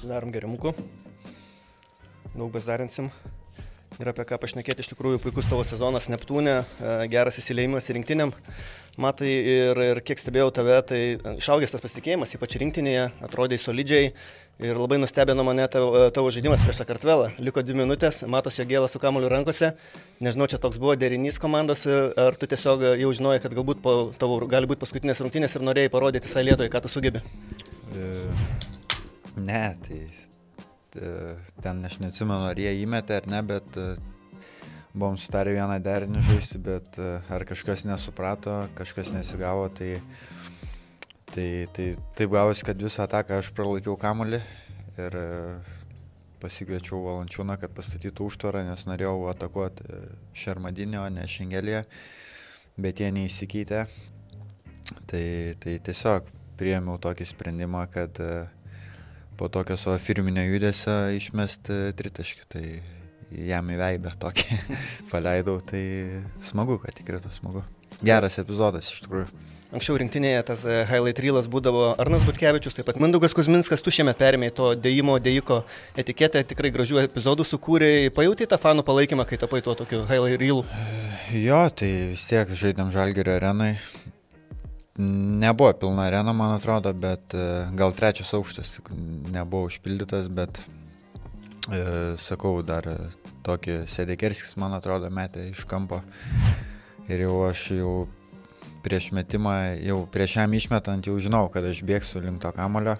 Darom gerimukų. Daug bezarinsim. Ir apie ką pašnekėti, iš tikrųjų puikus tavo sezonas Neptūne, geras įsileidimas į rinktiniam. Matai, ir kiek stebėjau tave, tai išaugęs tas pasitikėjimas, ypač rinktinėje, atrodai solidžiai ir labai nustebino mane tavo žaidimas prieš Sakartvelą. Liko 2 minutės, Matas Jogėlas su kamuoliu rankose. Nežinau, čia toks buvo derinys komandos, ar tu tiesiog jau žinojai, kad galbūt tavo gali būti paskutinės rungtynės ir norėjai parodyti visai Lietuvai, ką tu sugebi? Ne, tai ten aš neatsimenu, ar jie įmetė ar ne, bet buvom sutarę vieną derinį žaisti, bet ar kažkas nesuprato, kažkas nesigavo, tai taip gavosi, kad visą ataką aš pralaikiau kamuolį ir pasikviečiau Valančiūną, kad pastatytų užtvarą, nes norėjau atakuoti Šermadinį, o ne Šengelį, bet jie neįsikeitė. Tai tiesiog priėmiau tokį sprendimą, kad po tokio savo firminio judesio išmesti tritaškį, tai jam į veidą tokį paleidau, tai smagu, kad tikrai to smagu. Geras epizodas iš tikrųjų. Anksčiau rinktinėje tas highlight reelas būdavo Arnas Butkevičius, taip pat Mindaugas Kuzminskas, tu šiemet perėmėjai to dėjiko etiketę, tikrai gražių epizodų sukūrei, pajautai tą fanų palaikymą, kai tapai tuo tokiu highlight reelu? Jo, tai vis tiek žaidėm Žalgirio arenai. Nebuvo pilna arena, man atrodo, bet gal 3 aukštas nebuvo užpildytas, bet sakau, dar tokį Sedekerskis, man atrodo, metė iš kampo. Ir aš prieš metimą, prieš jam išmetant jau žinau, kad aš bėgsiu link to kamulio.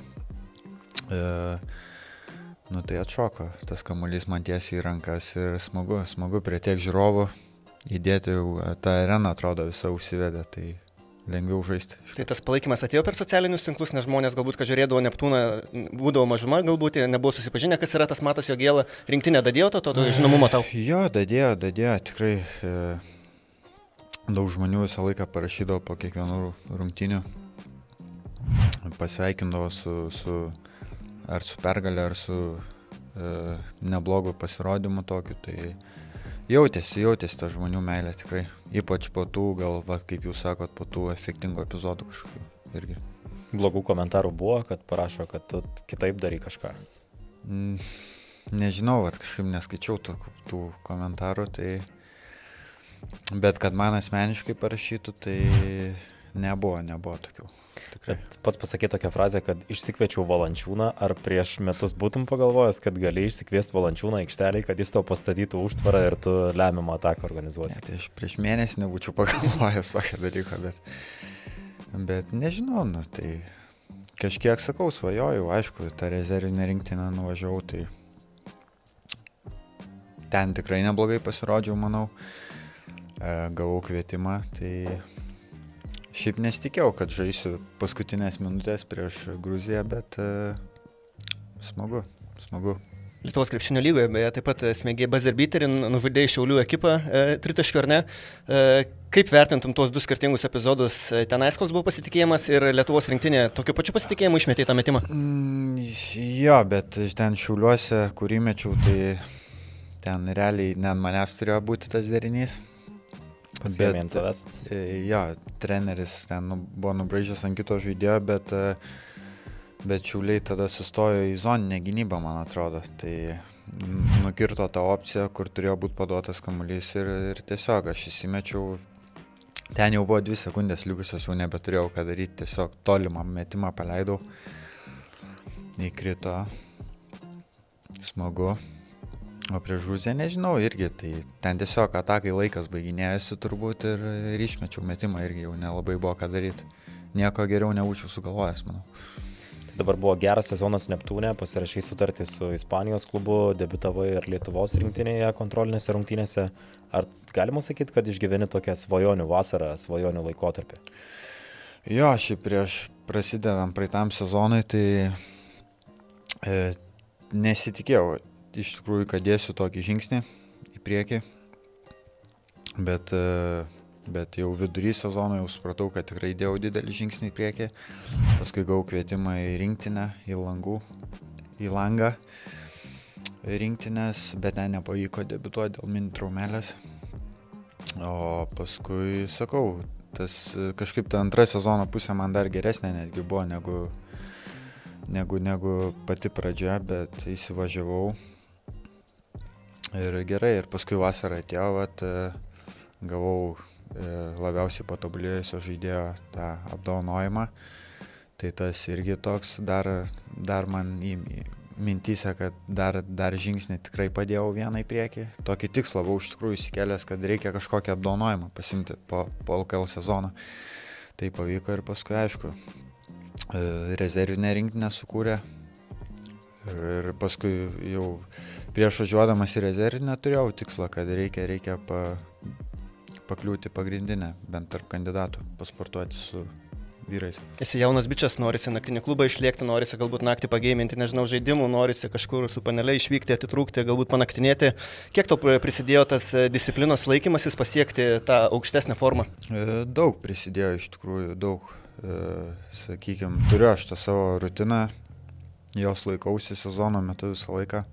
Tai atšoko tas kamuolys man tiesiai į rankas ir smagu prie tiek žiūrovų įdėti, tą areną atrodo visą užsivedė, tai lengviau žaisti. Tai tas palaikymas atėjo per socialinius tinklus, nes žmonės galbūt, kad žiūrėdavo Neptūną, būdavo mažuma, galbūt nebuvo susipažinę, kas yra tas Matas Jogėla. Rinktinė dadėjo to žinomumo tau? Jo, dadėjo, tikrai daug žmonių visą laiką parašydavo po kiekvienų rungtynių. Pasveikindavo ar su pergalė, ar su neblogu pasirodymu tokiu, tai jautėsi ta žmonių meilė tikrai, ypač po tų, gal, kaip jūs sakot, po tų efektingų epizodų kažkokių irgi. Blogų komentarų buvo, kad parašo, kad tu kitaip darai kažką? Nežinau, kažkaip neskaičiau tų komentarų, bet kad man asmeniškai parašytų, tai nebuvo tokių. Pats pasakė tokią frazę, kad išsikviečiau Valančiūną, ar prieš metus būtum pagalvojęs, kad gali išsikviesti Valančiūną aikštelėj, kad jis tau pastatytų užtvarą ir tu lemiamą ataką organizuosi? Tai aš prieš mėnesį nebūčiau pagalvojęs tokio dalyko, bet nežinau, tai kažkiek sakau, svajojau, aišku, tą rezervinę rinktinę nuvažiavau, tai ten tikrai neblogai pasirodžiau, manau, gavau kvietimą, tai šiaip nesitikėjau, kad žaisiu paskutinės minutės prieš Gruziją, bet smagu. Lietuvos krepšinio lygoje, beje, taip pat smėgiai Bazarbiterį nužudė Šiaulių ekipą tritaškiu, ar ne? Kaip vertintum tuos 2 skirtingus epizodus? Tenais koks buvo pasitikėjimas ir Lietuvos rinktinė tokiu pačiu pasitikėjimu išmetė tą metimą? Jo, bet ten Šiauliuose, kur įmečiau, tai ten realiai ne ant manęs turėjo būti tas derinys. Pasiėmė ant savęs. Jo, treneris ten buvo nubraižęs ant kito žaidėjo, bet Šiauliai tada sustojo į zoninę gynybą, man atrodo. Tai nukirto tą opciją, kur turėjo būti paduotas kamuolys ir tiesiog aš įsimečiau. Ten jau buvo 2 sekundės likusios, jau nebeturėjau ką daryti, tiesiog tolimą metimą paleidau. Įkrito. Smagu. O prieš Gruziją nežinau irgi, tai ten tiesiog atakai laikas baiginėjosi turbūt ir išmečiau metimą irgi jau nelabai buvo ką daryti. Nieko geriau nebūčiau sugalvojęs, manau. Tai dabar buvo geras sezonas Neptūne, pasirašai sutartį su Ispanijos klubu, debiutavai ir Lietuvos rinktinėje kontrolinėse rungtynėse. Ar galima sakyti, kad išgyveni tokią svajonių vasarą, svajonių laikotarpį? Jo, šiaip prieš prasidedant praeitam sezonui, tai nesitikėjau iš tikrųjų, kad dėsiu tokį žingsnį į priekį, bet jau vidury sezono jau supratau, kad tikrai dėjau didelį žingsnį į priekį. Paskui gavau kvietimą į rinktinę, į langą rinktinės, bet ten nepavyko debiutuoti dėl mini traumelės. O paskui, sakau, kažkaip ta antra sezono pusė man dar geresnė netgi buvo negu pati pradžia, bet įsivažiavau. Ir gerai, ir paskui vasarą atėjo, gavau labiausiai patobulėjusio žaidėjo tą apdovanojimą. Tai tas irgi toks dar man mintyse, kad dar žingsnį tikrai padėjau vieną į priekį. Tokį tikslą buvau iš tikrųjų įsikėlęs, kad reikia kažkokį apdovanojimą pasimti po LKL sezono. Tai pavyko ir paskui, aišku, rezervinę rinktinę sukūrė. Ir paskui jau prieš važiuodamas į rezervinę turėjau tikslą, kad reikia pakliūti pagrindinę, bent tarp kandidatų, pasportuoti su vyrais. Esi jaunas bičias, norisi naktinį klubą išlėkti, norisi galbūt naktį pageiminti, nežinau, žaidimų, norisi kažkur su panele išvykti, atitrūkti, galbūt panaktinėti. Kiek tau prisidėjo tas disciplinos laikymasis pasiekti tą aukštesnę formą? Daug prisidėjo, iš tikrųjų, daug. Sakykime, turiu aš tą savo rutiną, jos laikausi sezono metu visą laiką.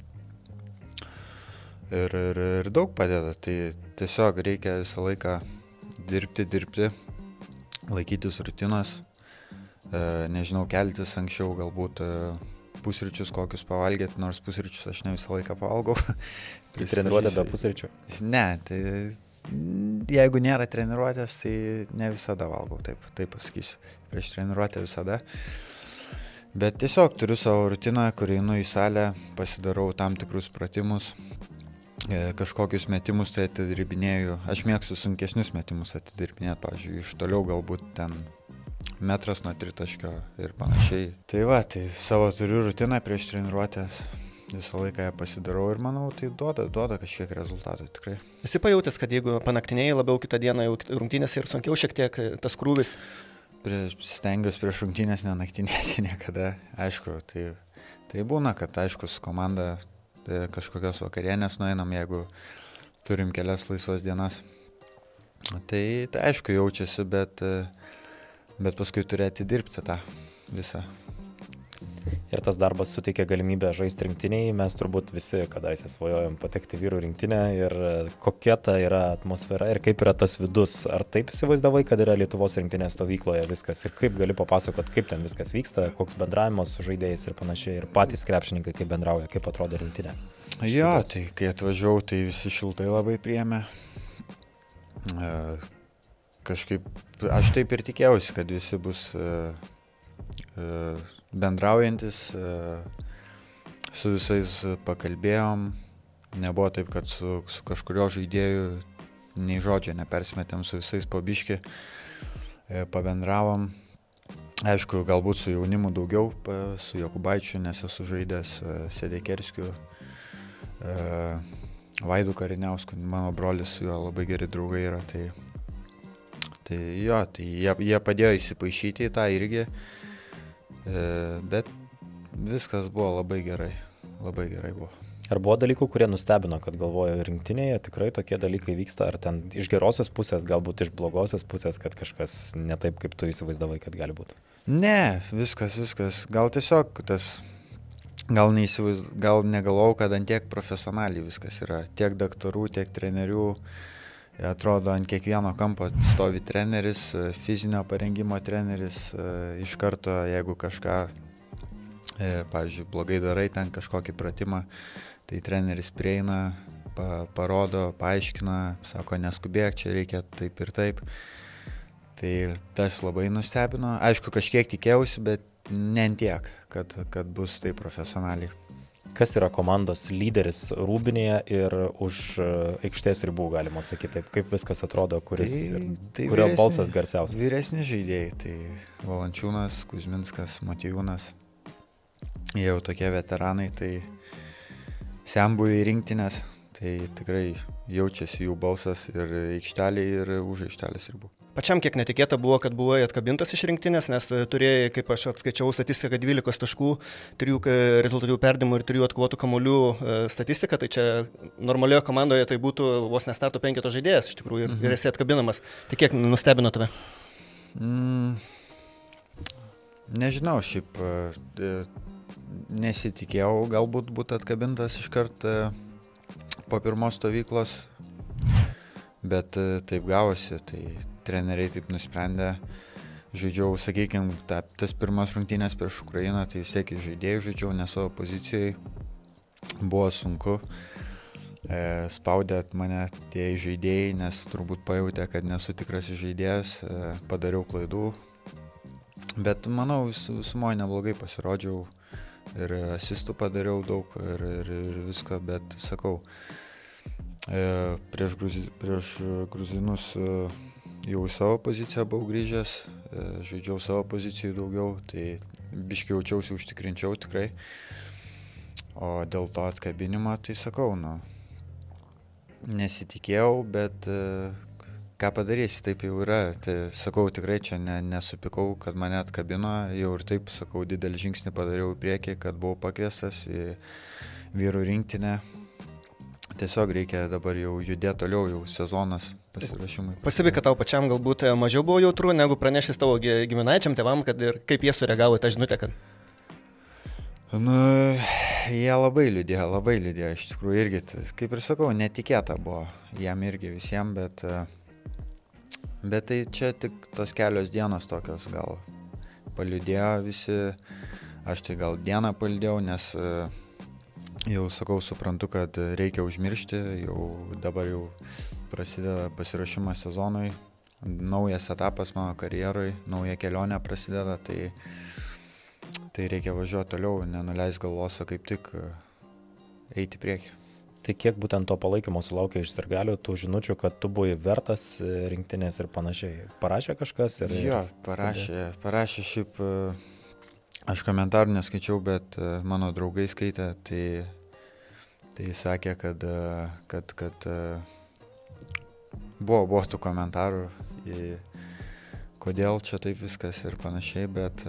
Ir daug padeda, tai tiesiog reikia visą laiką dirbti, laikytis rutinos, nežinau, keltis anksčiau, galbūt pusryčius kokius pavalgyti, nors pusryčius aš ne visą laiką pavalgau. Treniruotė be pusryčių? Ne, tai jeigu nėra treniruotės, tai ne visada valgau, taip pasakysiu. Prieš treniruotę visada. Bet tiesiog turiu savo rutiną, kur einu į salę, pasidarau tam tikrus pratimus, kažkokius metimus tai atidirbinėju. Aš mėgstu sunkesnius metimus atidirbinėti, pavyzdžiui, iš toliau galbūt ten metras nuo tritaškio ir panašiai. Tai tai savo turiu rutiną prieš treniruotės, visą laiką ją pasidarau ir manau, tai duoda kažkiek rezultatų tikrai. Esi pajautęs, kad jeigu panaktinėjai labiau kitą dieną jau rungtynėse ir sunkiau šiek tiek tas krūvis? Stengiuosi prieš rungtynės nenaktinėti niekada. Aišku, tai būna, kad aišku, su komanda kažkokios vakarienės nueinam, jeigu turim kelias laisvas dienas. Tai aišku jaučiasi, bet paskui turėti dirbti tą visą. Ir tas darbas suteikia galimybę žaisti rinktiniai. Mes turbūt visi kadaise svajojom patekti vyrų rinktinę ir kokia ta yra atmosfera ir kaip yra tas vidus. Ar taip įsivaizdavai, kad yra Lietuvos rinktinės stovykloje viskas ir kaip gali papasakot, kaip ten viskas vyksta, koks bendravimas su žaidėjais ir panašiai, ir patys krepšininkai kaip bendrauja, kaip atrodo rinktinė? Jo, tai kai atvažiavau, tai visi šiltai labai priėmė. Kažkaip aš taip ir tikėjausi, kad visi bus bendraujantis, su visais pakalbėjom, nebuvo taip, kad su kažkurio žaidėju nei žodžio nepersimetėm, su visais po biškį pabendravom. Aišku, galbūt su jaunimu daugiau, su Jokubaičiu, nes esu žaidęs, Sedekerskiu, Vaidu Kariniausku, mano brolis su juo labai geri draugai yra, tai jie padėjo įsipaišyti į tą irgi. Bet viskas buvo labai gerai buvo. Ar buvo dalykų, kurie nustebino, kad galvojo rinktinėje tikrai tokie dalykai vyksta, ar ten iš gerosios pusės, galbūt iš blogosios pusės, kad kažkas ne taip, kaip tu įsivaizdavai, kad gali būti? Ne, viskas. Gal tiesiog gal negalvojau, kad ant tiek profesionaliai viskas yra. Tiek daktarų, tiek trenerių. Atrodo, ant kiekvieno kampo stovi treneris, fizinio parengimo treneris. Iš karto, jeigu kažką, pavyzdžiui, blogai darai, ten kažkokį pratimą, tai treneris prieina, parodo, paaiškina, sako, neskubėk, čia reikia taip ir taip. Tai tas labai nustebino. Aišku, kažkiek tikėjausi, bet ne ant tiek, kad bus taip profesionaliai. Kas yra komandos lyderis Rūbinėje ir už aikštės ribų, galima sakyti taip, kaip viskas atrodo, kurio balsas garsiausias? Vyresni žaidėjai, tai Valančiūnas, Kuzminskas, Matijūnas, jie jau tokie veteranai, tai senbuviai rinktinės, tai tikrai jaučiasi jų balsas ir aikštelėje, ir už aikštelės ribų. Pačiam kiek netikėta buvo, kad buvai atkabintas iš rinktinės, nes turėjai, kaip aš atskaičiavau statistiką, 12 taškų, 3 rezultatyvių perdavimų ir 3 atkovotų kamuolių statistiką, tai čia normalioje komandoje tai būtų vos ne starto 5 žaidėjas iš tikrųjų ir esi atkabinamas. Tai kiek nustebino tave? Nežinau, šiaip nesitikėjau galbūt būti atkabintas iškart po pirmos stovyklos, bet taip gavosi, tai treneriai taip nusprendė. žaidžiau, sakykime, tas pirmas rungtynės prieš Ukrainą, tai vis tiek žaidėjų žaidžiau, ne savo pozicijai. Buvo sunku. Spaudė mane tie žaidėjai, nes turbūt pajautė, kad nesu tikras žaidėjas, padariau klaidų. Bet manau, visumoje neblogai pasirodžiau ir asistų padariau daug ir viską, bet sakau, prieš gruzinus jau į savo poziciją buvau grįžęs, žaidžiau savo pozicijų daugiau, tai biškai jaučiausi užtikrinčiau tikrai. O dėl to atkabinimo, tai sakau, nesitikėjau, bet ką padarysi, taip jau yra. Tai sakau, tikrai čia nesupikau, kad mane atkabino, jau ir taip, sakau, didelį žingsnį padariau į priekį, kad buvau pakviestas į vyrų rinktinę. Tiesiog reikia dabar jau judėti toliau, jau sezonas pasiruošimui. Pastebi, kad tau pačiam galbūt mažiau buvo jautru, negu pranešęs tavo giminaičiam tėvam, kad ir kaip jie sureagavo į tą žinutę, kad... Jie labai liūdėjo, iš tikrųjų irgi, kaip ir sakau, netikėta buvo jam irgi visiems, bet tai čia tik tos kelios dienos tokios gal paliūdėjo visi, aš tai gal dieną paliūdėjau, nes jau sakau, suprantu, kad reikia užmiršti, jau dabar jau prasideda pasiruošimas sezonui, naujas etapas mano karjeroj, nauja kelionė prasideda, tai reikia važiuoti toliau, nenuleis galvos, o kaip tik eiti priekį. Tai kiek būtent to palaikymo sulaukė iš sirgalių, tų žinučių, kad tu buvai vertas rinktinės ir panašiai? Parašė kažkas? Jo, parašė šiaip, aš komentarų neskaičiau, bet mano draugai skaitė, tai sakė, kad buvo tų komentarų, kodėl čia taip viskas ir panašiai, bet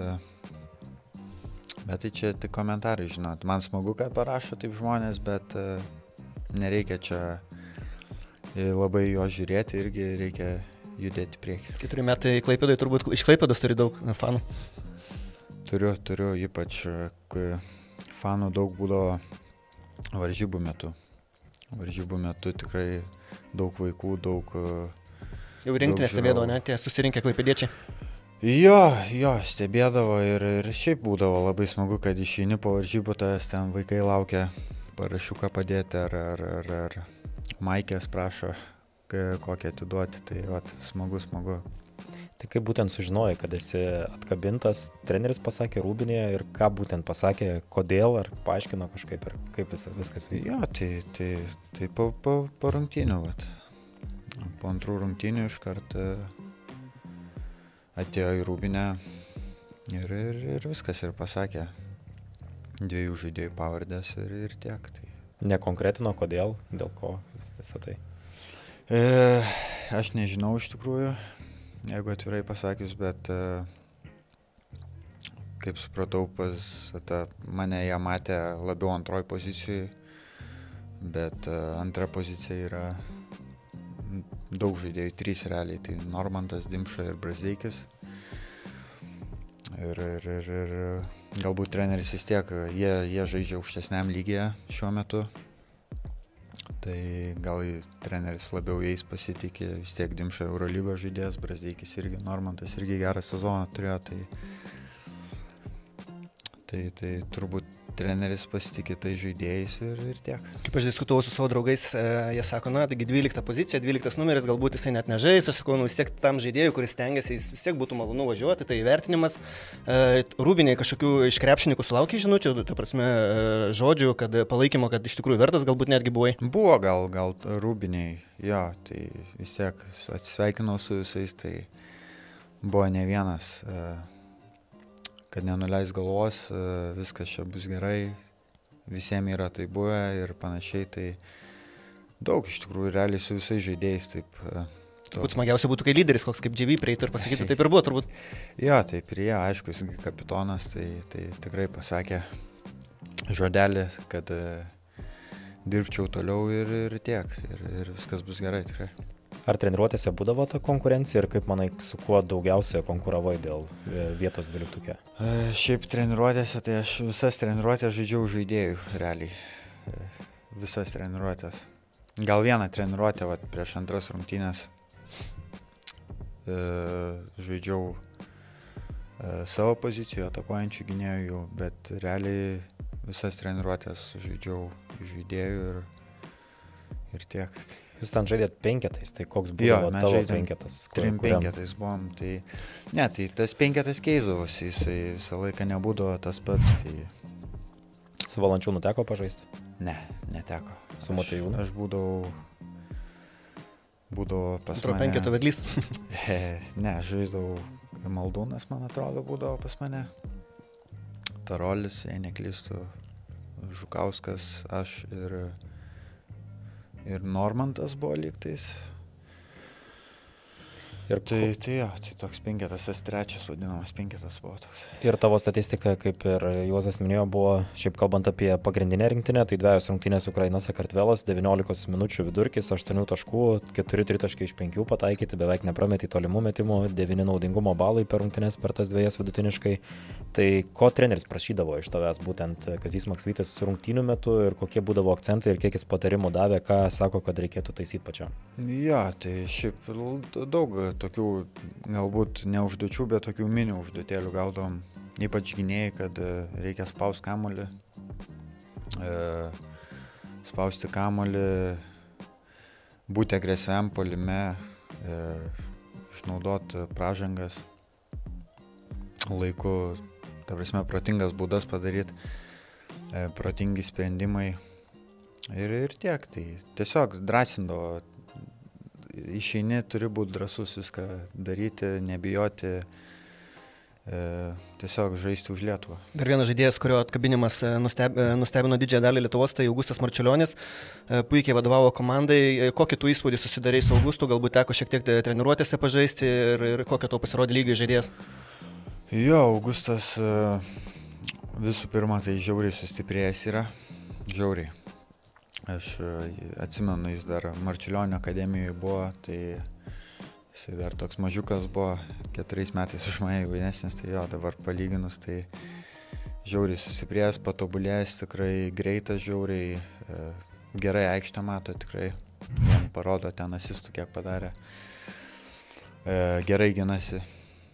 tai čia tik komentarai, žinot. Man smagu, kad parašo taip žmonės, bet nereikia čia labai jo žiūrėti, irgi reikia judėti priekį. 4 metai Klaipėdoj, turbūt iš Klaipėdos turi daug fanų. Turiu, ypač fanų daug būdavo varžybų metu. Varžybų metu tikrai daug vaikų, daug... Jau rinktinės stebėdavo, ne, tie susirinkę klaipėdiečiai? Jo, stebėdavo ir šiaip būdavo labai smagu, kad išeini po varžybų, tas ten vaikai laukia parašiuką padėti ar maikės prašo kokią atiduoti, tai smagu. Tai kaip būtent sužinojai, kad esi atkabintas, treneris pasakė Rūbinėje ir ką būtent pasakė, kodėl, ar paaiškino kažkaip ir kaip viskas vyko? Jo, tai po rungtynių, po antrų rungtynių iškart atėjo į Rūbinę ir viskas ir pasakė 2 žaidėjų pavardės ir tiek. Tai. Nekonkretino, kodėl, dėl ko visą tai? Aš nežinau iš tikrųjų, jeigu atvirai pasakius, bet kaip supratau, mane jie matė labiau antroj pozicijai, bet antra pozicija yra daug žaidėjų, 3 realiai, tai Normantas, Dimša ir Brazdeikis. Ir galbūt treneris vis tiek, jie žaidžia aukštesniam lygyje šiuo metu. Tai gal treneris labiau jais pasitikė, vis tiek Dimša Eurolygos žaidėjas, Brazdeikis irgi, Normantas irgi gerą sezoną turėjo, tai turbūt treneris pasitikė tai žaidėjais ir tiek. Kaip aš diskutavau su savo draugais, jie sako, taigi 12 pozicija, 12 numeris, galbūt jisai net nežais, aš sakau, vis tiek tam žaidėjui, kuris stengiasi, jis vis tiek būtų malonu važiuoti, tai įvertinimas. Rūbinėje kažkokių iš krepšininkų sulaukė žinučių, ta prasme, žodžių, kad palaikymo, kad iš tikrųjų vertas galbūt netgi buvai. Buvo gal Rūbinėje, jo, tai vis tiek atsisveikinau su visais, tai buvo ne vienas. Kad nenuleis galvos, viskas čia bus gerai, visiems yra tai buvę ir panašiai, tai daug iš tikrųjų realiai su visais žaidėjais. Turbūt smagiausia būtų, kai lyderis, koks kaip GV prieitų ir pasakytų, taip ir buvo turbūt. Jo, taip ir jie, aišku, jis kapitonas, tai tikrai pasakė žodelį, kad dirbčiau toliau ir tiek, ir viskas bus gerai tikrai. Ar treniruotėse būdavo ta konkurencija ir kaip manai, su kuo daugiausia konkuravai dėl vietos 12? Šiaip treniruotėse, tai aš visas treniruotės žaidžiau žaidėjų realiai. Visas treniruotės. Gal vieną treniruotę prieš antras rungtynės žaidžiau savo pozicijų, atakuojančių gynėjų, bet realiai visas treniruotės žaidžiau žaidėjų ir tiek. Jūs ten žaidėt penketais, tai koks buvo tavo penketas? Trim penketais buvom, tai tas penketas keisdavosi, jisai visą laiką nebūdavo tas pats. Tai... Su Valančiūnu teko pažaisti? Ne, neteko. Su Motiejūnu? Aš būdavau pas Antro mane. penketo vedlys. Ne, aš žaisdavau Maldūnas, man atrodo, būdavo pas mane. Tarolis, jei neklystu, Žukauskas, aš ir Normantas buvo lygtais. Ir tai toks penketas, tas trečias vadinamas penketas buvo toks. Ir tavo statistika, kaip ir Juozas minėjo, buvo, šiaip kalbant apie pagrindinę rinktinę, tai 2 rungtynės Ukraina Sakartvelas, 19 minučių vidurkis, 8 taškų, 4 tritaškiai iš 5 pataikyti, beveik neprametė tolimų metimų, 9 naudingumo balai per rungtynės per tas 2 vidutiniškai. Tai ko treneris prašydavo iš tavęs, būtent Kazys Maksvytis rungtynių metu ir kokie būdavo akcentai ir kiek jis patarimų davė, ką sako, kad reikėtų taisyti pačiam? Jo, tai šiaip daug tokių, galbūt ne užduočių, bet tokių mini užduotėlių gaudom, ypač gynėjai, kad reikia spausti kamuolį, būti agresyviam puolime, išnaudoti pražangas laiku, ta prasme, protingas būdas padaryti, protingi sprendimai ir tiek. Tai tiesiog drąsindavo. Išeini, turi būti drąsus viską daryti, nebijoti, tiesiog žaisti už Lietuvą. Dar vienas žaidėjas, kurio atkabinimas nustebino didžiąją dalį Lietuvos, tai Augustas Marčiulionis. Puikiai vadovavo komandai. Kokį tu įspūdį susidarei su Augustu, galbūt teko šiek tiek treniruotėse pažaisti ir kokia tau pasirodė lygiai žaidėjas? Jo, Augustas visų pirma, tai žiauriai sustiprėjęs yra. Žiauriai. Aš atsimenu, jis dar Marčiulionio akademijoje buvo, tai jisai dar toks mažiukas buvo, 4 metais už mane jaunesnis, tai jo, dabar palyginus, tai žiauriai sustiprėjęs, patobulėjęs, tikrai greitas, žiauriai, gerai aikštę mato, tikrai, jam parodo ten asistų, kiek padarė, gerai ginasi.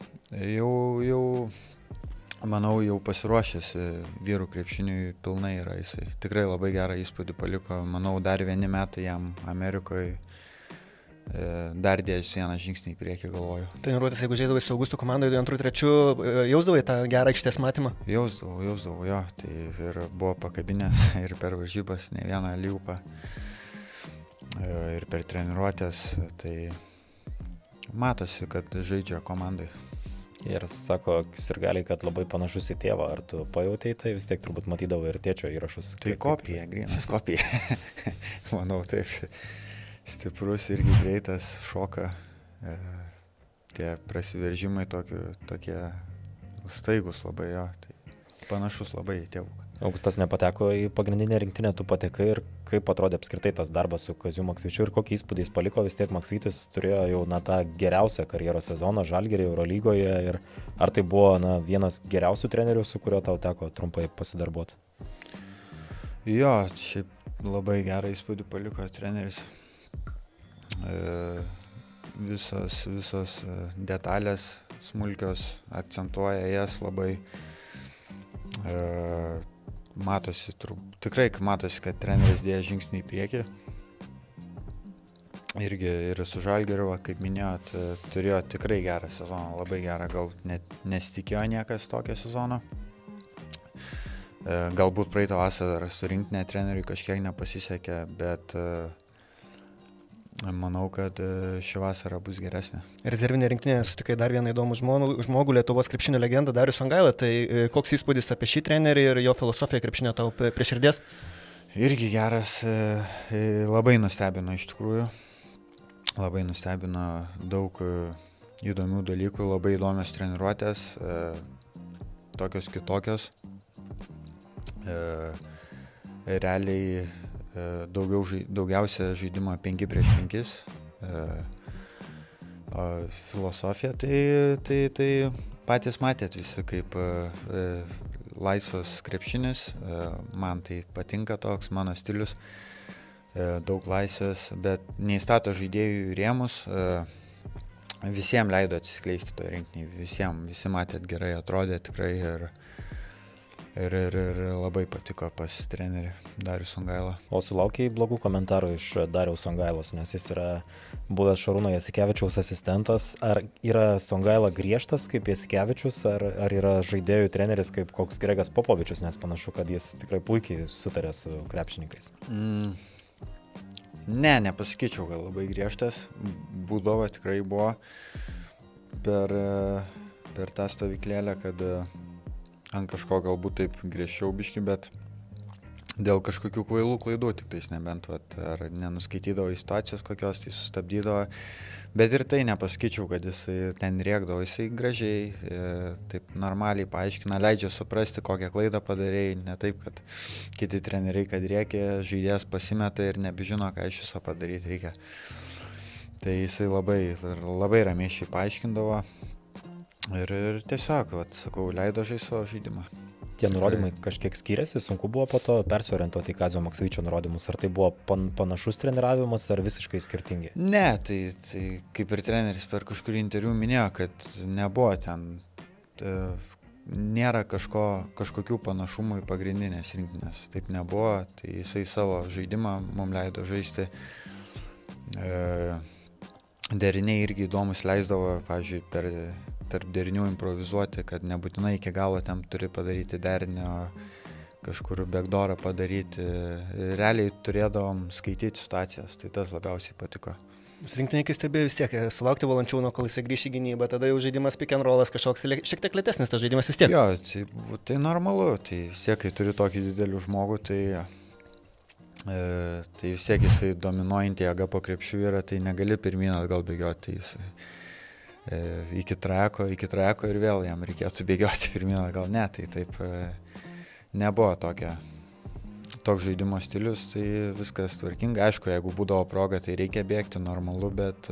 Manau, jau pasiruošęs vyrų krepšiniui pilnai yra jisai. Tikrai labai gerą įspūdį paliko. Manau, dar 1 metai jam Amerikoje dar dės vieną žingsnį į priekį, galvoju. Treniruotės, jeigu žaidavai su Augustu komandai 2-3, jausdavai tą gerą aikštės matymą? Jausdavau, jo. Tai ir buvo pakabinės ir per varžybas ne vieną liūpą. Ir per treniruotės. Tai matosi, kad žaidžia komandai. Ir sako sirgaliai, kad labai panašus į tėvą. Ar tu pajautei tai? Vis tiek turbūt matydavo ir tėčio įrašus. Tai kopija, grynas kopija. Manau, taip. Stiprus irgi greitas, šoka. Tie prasiveržimai tokie staigus labai jo. Tai panašus labai į tėvų. Augustas nepateko į pagrindinę rinktinę, tu patekai ir kaip atrodė apskritai tas darbas su Kaziu Maksvyčiu ir kokį įspūdį jis paliko, vis tiek Maksvytis turėjo jau tą geriausią karjeros sezoną Žalgiryje, Eurolygoje ir ar tai buvo vienas geriausių trenerių, su kuriuo tau teko trumpai pasidarbuoti? Jo, šiaip labai gerą įspūdį paliko treneris. Visos detalės smulkios akcentuoja jas labai. Matosi, tikrai matosi, kad treneris dėjo žingsnį į priekį. Irgi ir su Žalgiriu, kaip minėjot, turėjo tikrai gerą sezoną, labai gerą, gal net nesitikėjo niekas tokio sezono. Galbūt praeitą vasarą su rinktinė treneriui kažkiek nepasisekė, bet manau, kad ši vasara bus geresnė. Rezervinė rinktinė sutikai dar vieną įdomų žmogų, Lietuvos krepšinio legendą Darių Songailą. Tai koks įspūdis apie šį trenerį ir jo filosofiją krepšinio tau prie širdies? Irgi geras, labai nustebino iš tikrųjų. Labai nustebino daug įdomių dalykų, labai įdomios treniruotės, tokios kitokios. Realiai daugiausia žaidimo 5 prieš 5. Filosofija, tai patys matėt visi, kaip laisvas krepšinis. Man tai patinka toks mano stilius. Daug laisvės, bet neįstato žaidėjų rėmus. visiems leido atsiskleisti to rinkiniai, visi matėt gerai atrodė tikrai ir labai patiko pas trenerį Darių Songailą. O sulaukiai blogų komentarų iš Dariaus Songailos, nes jis yra buvęs Šarūno Jasikevičiaus asistentas. Ar yra Songaila griežtas kaip Jasikevičius, ar yra žaidėjų treneris kaip koks Gregas Popovičius, nes panašu, kad jis tikrai puikiai sutarė su krepšininkais? Ne, nepasakyčiau, gal labai griežtas. Būdavo tikrai buvo per tą stovyklėlę, kad ant kažko galbūt taip griežčiau biški, bet dėl kažkokių kvailų klaidų, tik tais nebent, ar nenuskaitydavo į situacijos kokios, tai sustabdydavo. Bet ir tai nepasakyčiau, kad jisai ten rėkdavo, jisai gražiai, taip normaliai paaiškina, leidžia suprasti, kokią klaidą padarėjai, ne taip, kad kiti treneriai, kad rėkia, žaidėjas pasimeta ir nebežino, ką iš viso padaryti reikia. Tai jisai labai ramiai šiai paaiškindavo ir tiesiog, sakau, leido žaisti savo žaidimą. Tie nurodymai kažkiek skiriasi, sunku buvo po to persiorientuoti į Kazio Maksvyčio nurodymus, ar tai buvo panašus treniravimas, ar visiškai skirtingi? Ne, tai kaip ir treneris per kažkurį interviu minėjo, kad nebuvo ten, nėra kažkokių panašumų į pagrindinės rinktinės, taip nebuvo, tai jisai savo žaidimą mums leido žaisti. Deriniai irgi įdomus leisdavo, pavyzdžiui, tarp derinių improvizuoti, kad nebūtinai iki galo ten turi padaryti derinio, kažkur backdoorą padaryti. Realiai turėdavom skaityti situacijas, tai tas labiausiai patiko. Rinktininkai stebėjo vis tiek, sulaukti Valančiūno, kol jisai grįš į gynybą, tada jau žaidimas pick and rollas kažkoks, šiek tiek lėtesnis tas žaidimas vis tiek. Jo, tai normalu, tai vis tiek, kai turi tokį didelį žmogų, tai vis tiek jisai dominuojantį jėgą po krepšių yra, tai negali pirmyn atgal bėgioti, tai jisai iki trajeko ir vėl jam reikėtų bėgioti pirmyn atgal, ne, tai taip nebuvo toks žaidimo stilius, tai viskas tvarkinga, aišku, jeigu būdavo proga, tai reikia bėgti, normalu,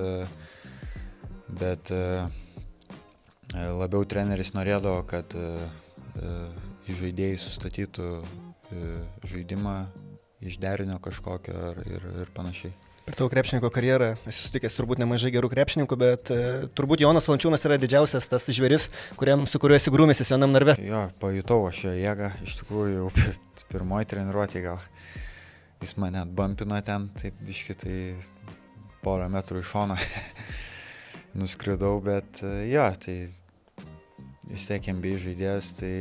bet labiau treneris norėdavo, kad į žaidėjai sustatytų žaidimą iš derinio kažkokio ir panašiai. Per tavo krepšininko karjerą esi sutikęs turbūt nemažai gerų krepšininkų, bet turbūt Jonas Valančiūnas yra didžiausias tas žvėris, su kuriuo esi grūmėsis vienam narve. Jo, pajutau aš jo jėgą, iš tikrųjų jau pirmoji treniruotė gal. Jis mane atbampino ten, taip biški, tai porą metrų iš šono nuskridau, bet jo, tai vis tiek NBA žaidėjas, tai...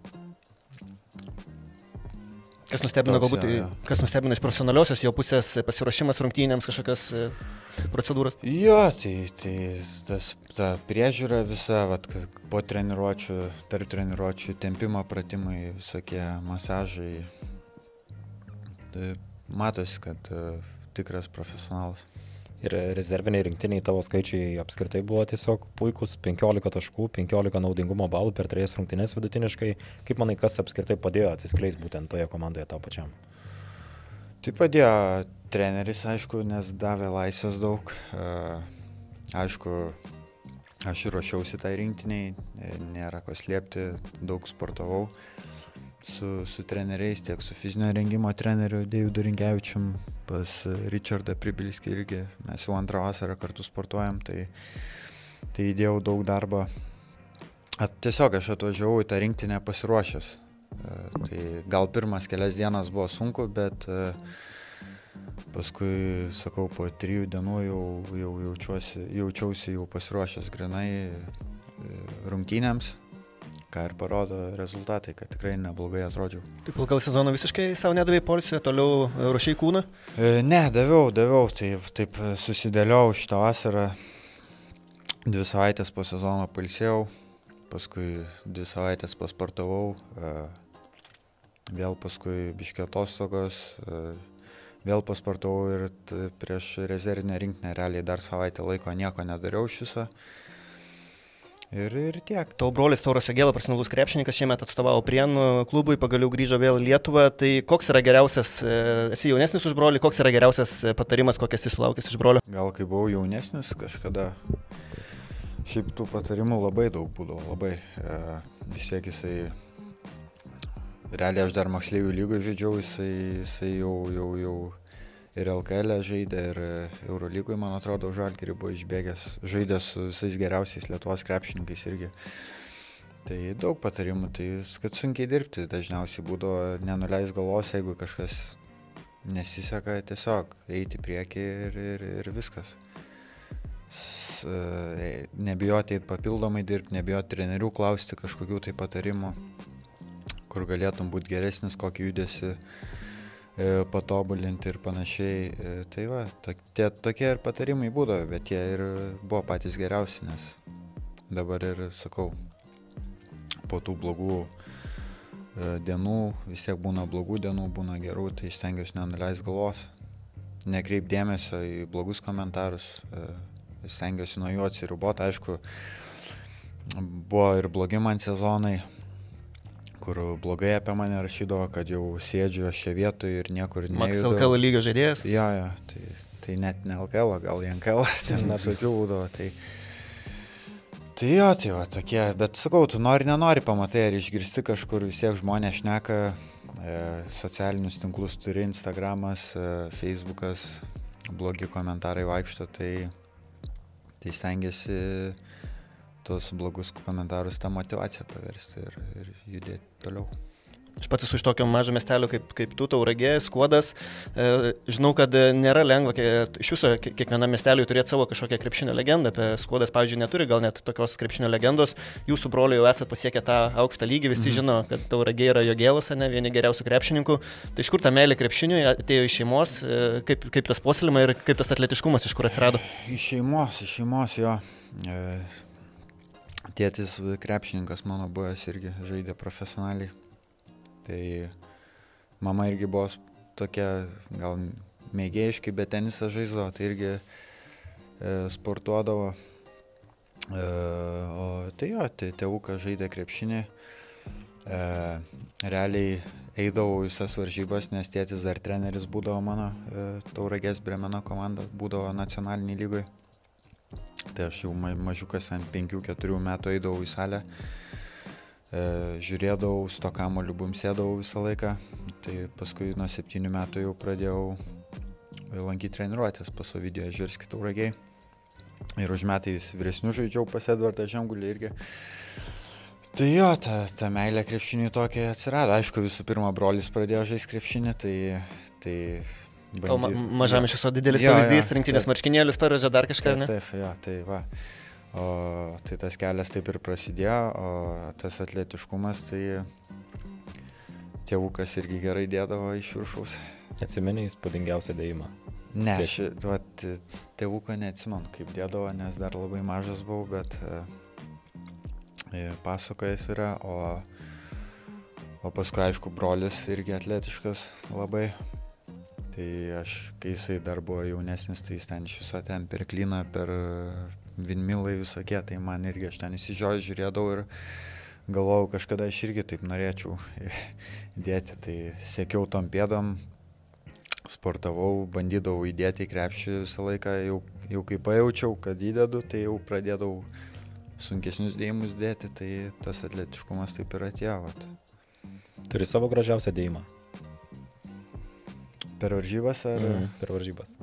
Kas nustebino galbūt, kas nustebino iš profesionaliosios jo pusės pasiruošimas rungtynėms, kažkokios procedūros? Jo, tai ta priežiūra visa, po treniruočių, tarp treniruočių, tempimo pratimai, visokie masažai. Tai matosi, kad tikras profesionalas. Ir rezerviniai rinktiniai tavo skaičiai apskritai buvo tiesiog puikus, 15 taškų, 15 naudingumo balų per 3 rungtynes vidutiniškai. Kaip manai, kas apskritai padėjo atsiskleisti būtent toje komandoje tau pačiam? Tai padėjo treneris, aišku, nes davė laisvės daug. Aišku, aš ir ruošiausi tai rinktiniai, nėra ko slėpti, daug sportavau su treneriais, tiek su fizinio rengimo treneriu Deividu Rinkevičium, pas Richardą Pribilskį irgi. Mes jau antrą vasarą kartu sportuojam, tai įdėjau daug darbo. Tiesiog aš atvažiavau į tą rinktinę pasiruošęs. Tai gal pirmas kelias dienas buvo sunku, bet paskui, sakau, po 3 dienų jau jaučiausi jau pasiruošęs grinai rungtynėms. Ką ir parodo rezultatai, kad tikrai neblogai atrodžiau. Taip, gal sezono visiškai savo nedavai poilsio, toliau ruošiai kūną? Ne, daviau, taip susidėliau šitą vasarą, 2 savaitės po sezono pailsėjau, paskui 2 savaitės pasportavau, vėl paskui biškį atostogos, vėl pasportavau ir prieš rezervinę rinktinę realiai dar savaitę laiko nieko nedariau iš viso. Ir tiek. Tavo brolis Tauras Jagėla, profesionalus krepšininkas, šiemet atstovavo Prienų klubui, pagaliau grįžo vėl į Lietuvą. Tai koks yra geriausias, esi jaunesnis už brolį, koks yra geriausias patarimas, kokias jis sulaukęs iš brolio? Gal kai buvau jaunesnis kažkada, šiaip tų patarimų labai daug būdavo, labai. Vis tiek jisai, realiai aš dar moksleivių lygoj žaidžiau, jisai ir LKL žaidė, ir Eurolygoj, man atrodo, Žalgirį buvo išbėgęs, žaidė su visais geriausiais Lietuvos krepšininkais irgi. Tai daug patarimų, tai kad sunkiai dirbti dažniausiai būdavo, nenuleis galvos, jeigu kažkas nesiseka, tiesiog eiti į priekį ir viskas. Nebijoti eiti papildomai dirbti, nebijoti trenerių klausti kažkokių tai patarimų, kur galėtum būti geresnis, kokį judesi patobulinti ir panašiai. Tai va, tokie ir patarimai būdavo, bet jie ir buvo patys geriausi, nes dabar ir sakau, po tų blogų dienų, vis tiek būna blogų dienų, būna gerų, tai stengiuosi nenuleis galvos, nekreip dėmesio į blogus komentarus, stengiuosi nuo jų atsiriboti. Aišku, buvo ir blogi man sezonai, kur blogai apie mane rašydavo, kad jau sėdžiu aš čia vietoje ir niekur nejudu. Max LKL lygio žaidėjas? Jo, tai net ne LKL, gal į NKL, ten visokių būdavo. Tai jo, tai va, tokie, bet sakau, tu nenori pamatai ar išgirsti kažkur, vis tiek žmonės šneka, socialinius tinklus turi, Instagramas, Facebookas, blogi komentarai vaikšto, tai stengiasi tos blogus komentarus tą motivaciją paversti ir judėti toliau. Aš pats esu iš tokio mažo miestelio kaip tu, Tauragė, Skuodas. Žinau, kad nėra lengva iš viso kiekvienam miesteliui turėti savo kažkokią krepšinio legendą. Apie Skuodas, pavyzdžiui, neturi gal net tokios krepšinio legendos. Jūsų broliai jau esate pasiekę tą aukštą lygį, visi žino, kad Tauragė yra Jogėlas, vieni geriausių krepšininkų. Tai iš kur ta meilė krepšiniui atėjo iš šeimos, kaip tas puoselėjimas ir kaip tas atletiškumas iš kur atsirado? Iš šeimos, jo. Tėtis krepšininkas mano buvęs irgi žaidė profesionaliai. Tai mama irgi buvo tokia gal mėgėjiškai, bet tenisą žaisdavo, tai irgi sportuodavo. O tai jo, tėvukas žaidė krepšinį. Realiai eidavau visas varžybas, nes tėtis dar treneris būdavo mano, Tauragės Bremeno komanda būdavo nacionalinį lygoj. Tai aš jau mažiukas ant 5-4 metų eidavau į salę. Žiūrėdavau, su to kamuoliu bumsėdavau visą laiką, tai paskui nuo 7 metų jau pradėjau lankyti treniruotės pas Ovidiją Žirskį Tauragėj. Ir už metais vyresnių žaidžiau pas Edvardą Žemgulį irgi. Tai jo, ta meilė krepšiniui tokia atsirado. Aišku, visų pirma, brolis pradėjo žaisti krepšinį, tai mažam iš viso didelis pavyzdys, rinktinės marškinėlius pavežė dar kažką, ne? Taip, jo, tai va. O tai tas kelias taip ir prasidėjo, o tas atletiškumas, tai tėvukas irgi gerai dėdavo iš viršaus. Atsimeni įspūdingiausią dėjimą? Ne, tėvuką neatsimenu, kaip dėdavo, nes dar labai mažas buvau, bet pasakojas yra, o paskui, aišku, brolis irgi atletiškas labai. Tai aš, kai jisai dar buvo jaunesnis, tai jis ten iš viso ten per klyną, per vinmilai visokie, tai man irgi aš ten įsižiojęs žiūrėdavau ir galvojau, kažkada aš irgi taip norėčiau dėti, tai sekiau tom pėdom, sportavau, bandydavau įdėti į krepšį visą laiką, jau kai pajaučiau, kad įdedu, tai jau pradėdavau sunkesnius dėjimus dėti, tai tas atletiškumas taip ir atėjo. Turi savo gražiausią dėjimą? Per varžybas ar? Per varžybas.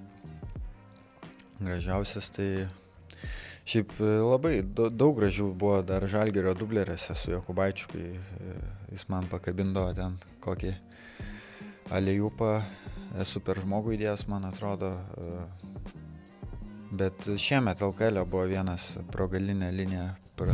Gražiausias tai šiaip labai daug gražių buvo dar Žalgirio dublerėse su Jokubaičiu, kai jis man pakabindavo ten kokį alejupą, esu per žmogų įdėjęs, man atrodo. Bet šiemet LKL buvo vienas pro galinę liniją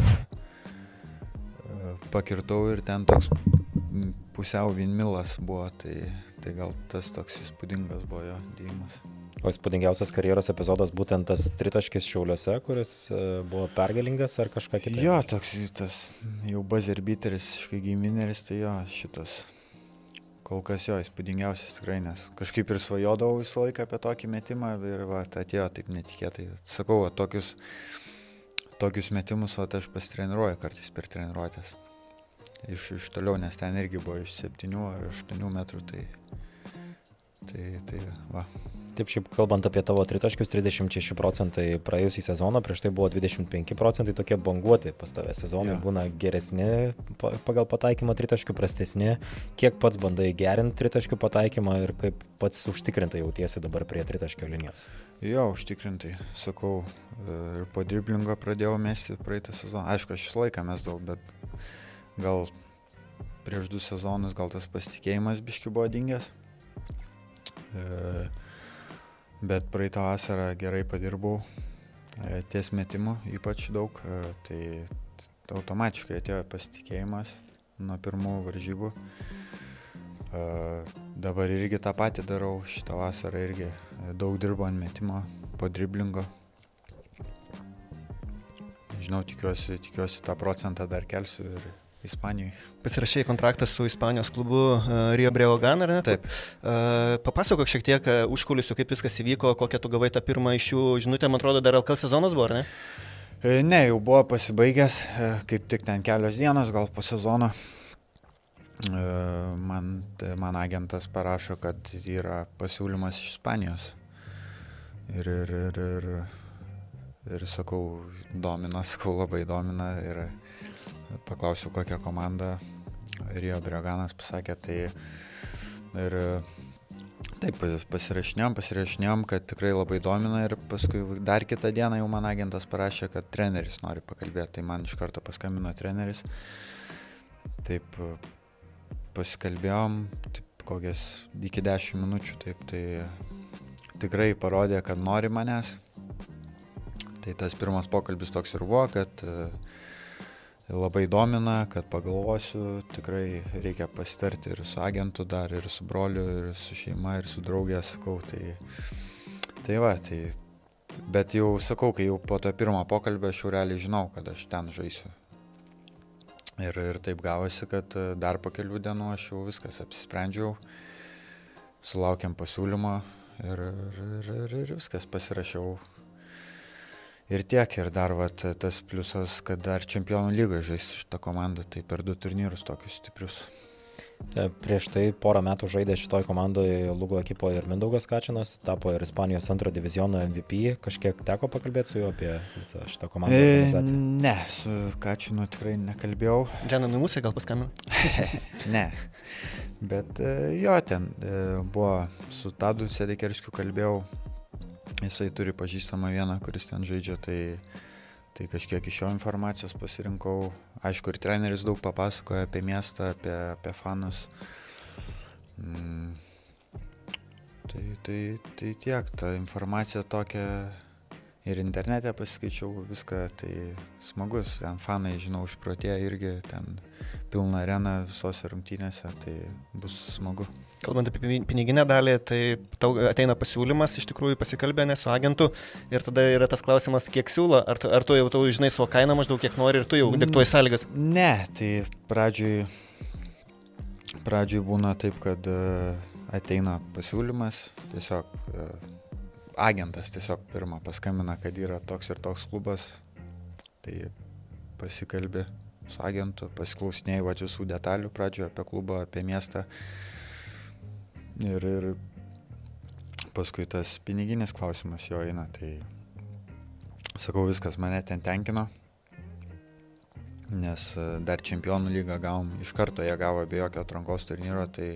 pakirtau ir ten toks pusiau vinmilas buvo, tai gal tas toks įspūdingas buvo jo dėjimas. O įspūdingiausias karjeros epizodas būtent tas tritaškis Šiauliuose, kuris buvo pergalingas ar kažką kitą? Jo, toks tas jau buzzer beateris, gimineris, tai jo, šitas kol kas jo įspūdingiausias tikrai, nes kažkaip ir svajodavau visą laiką apie tokį metimą ir va, atėjo taip netikėtai. Sakau, va, tokius metimus va, aš pasitreniruoju kartais per treniruotės. Iš toliau, nes ten irgi buvo iš 7 ar 8 metrų, tai va. Taip, šiaip kalbant apie tavo tritaškius, 36% praėjusį sezoną, prieš tai buvo 25%, tokie banguoti pas tave sezonai, būna geresni pagal pataikymą tritaškių, prastesni. Kiek pats bandai gerinti tritaškių pataikymą ir kaip pats užtikrintai jautiesi dabar prie tritaškio linijos? Jo, užtikrintai, sakau, ir po driblingo pradėjau mesti praeitą sezoną. Aišku, aš visą laiką mesdavau, bet gal prieš 2 sezonus gal tas pasitikėjimas biški buvo dingęs. Bet praeitą vasarą gerai padirbau ties metimu, ypač daug, tai automatiškai atėjo pasitikėjimas nuo pirmų varžybų. Dabar irgi tą patį darau, šitą vasarą irgi daug dirbu ant metimo, po driblingo. Žinau, tikiuosi tą procentą dar kelsiu ir Ispanijai. Pasirašėjai kontraktą su Ispanijos klubu Rio Breogán, ar ne? Taip. Papasakok šiek tiek užkulisių, kaip viskas įvyko, kokią tu gavai tą pirmą iš jų žinutę, man atrodo, dar LKL sezonas buvo, ar ne? Ne, jau buvo pasibaigęs, kaip tik ten kelios dienos, gal po sezono. Man agentas parašo, kad yra pasiūlymas iš Ispanijos. Ir sakau, labai domina. Ir paklausiau, kokią komandą Rio Breoganas pasakė, tai ir taip pasirašinėjom, kad tikrai labai domina ir paskui dar kitą dieną jau man agentas parašė, kad treneris nori pakalbėti, tai man iš karto paskambino treneris. Taip pasikalbėjom, taip kokias iki 10 minučių, taip tai tikrai parodė, kad nori manęs. Tai tas pirmas pokalbis toks ir buvo, kad labai domina, kad pagalvosiu, tikrai reikia pasitarti ir su agentu dar, ir su broliu, ir su šeima, ir su draugė, sakau, bet jau sakau, kai jau po to pirmo pokalbio aš jau realiai žinau, kad aš ten žaisiu. Ir taip gavosi, kad dar po kelių dienų aš jau viskas apsisprendžiau, sulaukėm pasiūlymo ir viskas pasirašiau. Ir tiek, ir dar tas pliusas, kad dar Čempionų lygoje žais šitą komandą, tai per 2 turnyrus tokius stiprius. Prieš tai porą metų žaidė šitoj komandoje Lugo ekipoje ir Mindaugas Kačinas, tapo ir Ispanijos antro diviziono MVP. Kažkiek teko pakalbėti su juo apie visą šitą komandą organizaciją? Ne, su Kačinu tikrai nekalbėjau. Džianą Numusai gal paskambino? Ne, bet jo, ten buvo su Tadu Sedekerskiu kalbėjau. Jisai turi pažįstamą vieną, kuris ten žaidžia, tai kažkiek iš jo informacijos pasirinkau. Aišku, ir treneris daug papasakoja apie miestą, apie fanus. Tai tiek, ta informacija tokia ir internete pasiskaičiau viską, tai smagus. Ten fanai, žinau, išprotėję irgi, ten pilna arena visose rungtynėse, tai bus smagu. Kalbant apie piniginę dalį, tai tau ateina pasiūlymas, iš tikrųjų pasikalbė su agentu ir tada yra tas klausimas, kiek siūlo, ar tu jau žinai savo kainą maždaug, kiek nori ir tu jau diktuoji sąlygas? Ne, tai pradžioj būna taip, kad ateina pasiūlymas, tiesiog agentas tiesiog pirmą paskambina, kad yra toks ir toks klubas, tai pasikalbi su agentu, pasiklausinėjai visų detalių pradžioje apie klubą, apie miestą. Ir paskui tas piniginis klausimas jo eina, tai sakau, viskas mane ten tenkino, nes dar Čempionų lygą gavom, iš karto jie gavo be jokio atrankos turnyro, tai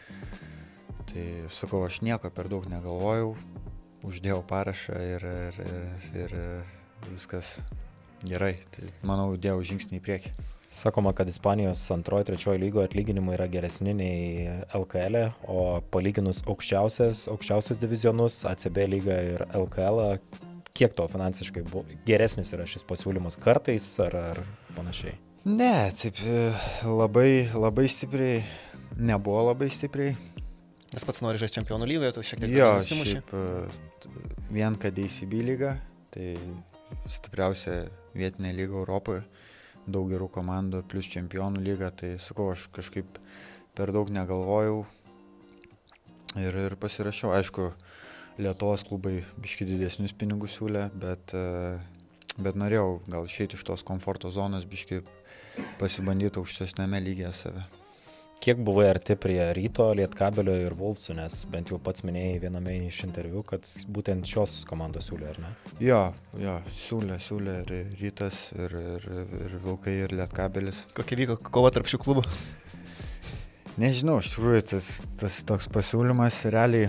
sakau, aš nieko per daug negalvojau, uždėjau parašą ir viskas gerai, tai manau, dėjau žingsnį į priekį. Sakoma, kad Ispanijos antroji, trečioji lygoje atlyginimai yra geresni nei LKL, o palyginus aukščiausius divizionus, ACB lygą ir LKL, kiek to finansiškai geresnis yra šis pasiūlymas kartais ar panašiai? Ne, taip labai stipriai, nebuvo labai stipriai. Nes pats nori žaisti Čempionų lygoje, tu šiek tiek nusimuši. Vien kad ACB lyga, tai stipriausia vietinė lyga Europoje. Daug gerų komandų, plus Čempionų lyga, tai sakau, aš kažkaip per daug negalvojau ir pasirašiau. Aišku, Lietuvos klubai biški didesnius pinigus siūlė, bet norėjau gal išeiti iš tos komforto zonos, biški pasibandyti aukštesnėme lygyje save. Kiek buvai arti prie Ryto, Lietkabelio ir Wolfsų, nes bent jau pats minėjai viename iš interviu, kad būtent šios komandos siūlė, ar ne? Jo, siūlė ir Rytas, ir Vilkai, ir Lietkabelis. Kokia vyko kova tarp šių klubų? Nežinau, iš tikrųjų, tas toks pasiūlymas realiai,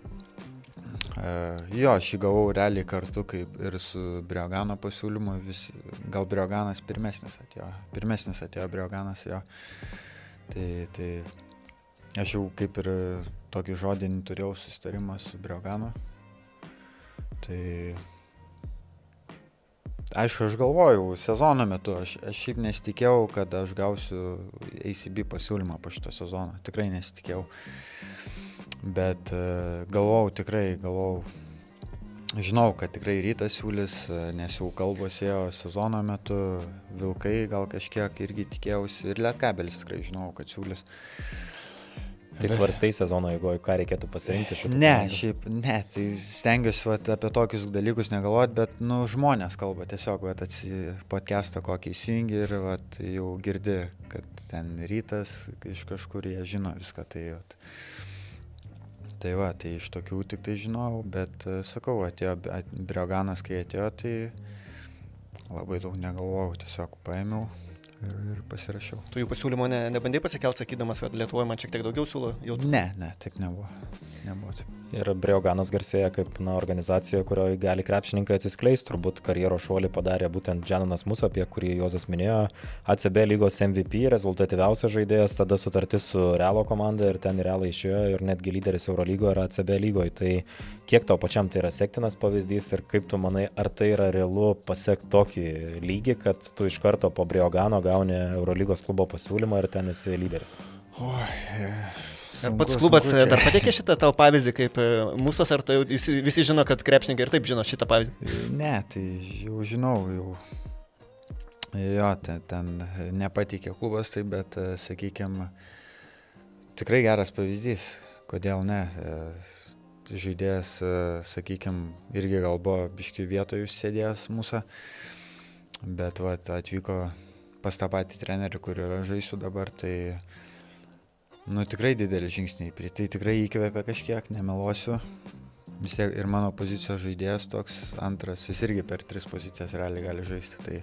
aš jį gavau realiai kartu kaip ir su Briogano pasiūlymu, gal Brioganas pirmesnis atėjo Brioganas, jo. Tai aš jau kaip ir tokį žodinį turėjau susitarimą su Brioganu. Tai aišku, aš galvojau sezono metu, aš šiaip nesitikėjau, kad aš gausiu ACB pasiūlymą po šito sezono. Tikrai nesitikėjau. Bet galvojau, žinau, kad tikrai Rytas siūlys, nes jau kalbos ėjo sezono metu, Vilkai gal kažkiek irgi tikėjausi ir Lietkabelis tikrai žinau, kad siūlys. Tai svarstai sezono eigoje, ką reikėtų pasirinkti šitą? Ne, tai stengiuosi apie tokius dalykus negalvoti, bet žmonės kalba tiesiog, podcastą kokį įsijungi ir jau girdi, kad ten Rytas iš kažkur jie žino viską. Tai iš tokių tik tai žinau, bet sakau, atėjo Brioganas, kai atėjo, tai labai daug negalvojau, tiesiog paėmiau ir pasirašiau. Tu jų pasiūlymo nebandėjai pasikelt, sakydamas, kad Lietuvoje man šiek tiek daugiau siūlo? Ne, taip nebuvo taip. Ir Brioganas garsėja kaip organizacija, kurioje gali krepšininkai atsiskleisti. Turbūt karjeros šuolį padarė būtent Džananas Musa, apie kurį Juozas minėjo. ACB lygos MVP, rezultatyviausias žaidėjas, tada sutartis su Realo komanda ir ten Realą išėjo ir netgi lyderis Eurolygoje ir ACB lygoje. Tai kiek tau pačiam tai yra sektinas pavyzdys ir kaip tu manai, ar tai yra realu pasiekti tokį lygį, kad tu iš karto po Briogano gauni Eurolygos klubo pasiūlymą ir ten esi lyderis? Pats klubas dar pateikė šitą tavo pavyzdį kaip Musas, ar tai visi žino, kad krepšininkai ir taip žino šitą pavyzdį? Ne, tai jau žinau, jo, ten nepateikė klubas, tai bet, sakykime, tikrai geras pavyzdys, kodėl ne. Žaidėjas, sakykime, irgi gal buvo biški vietoje užsėdėjęs Musa, bet atvyko pas tą patį trenerį, kur žaisiu dabar, tai tikrai didelis žingsniai, tai tikrai įkvėpė kažkiek, nemeluosiu. Vis tiek ir mano pozicijos žaidėjas toks antras, jis irgi per 3 pozicijas realiai gali žaisti.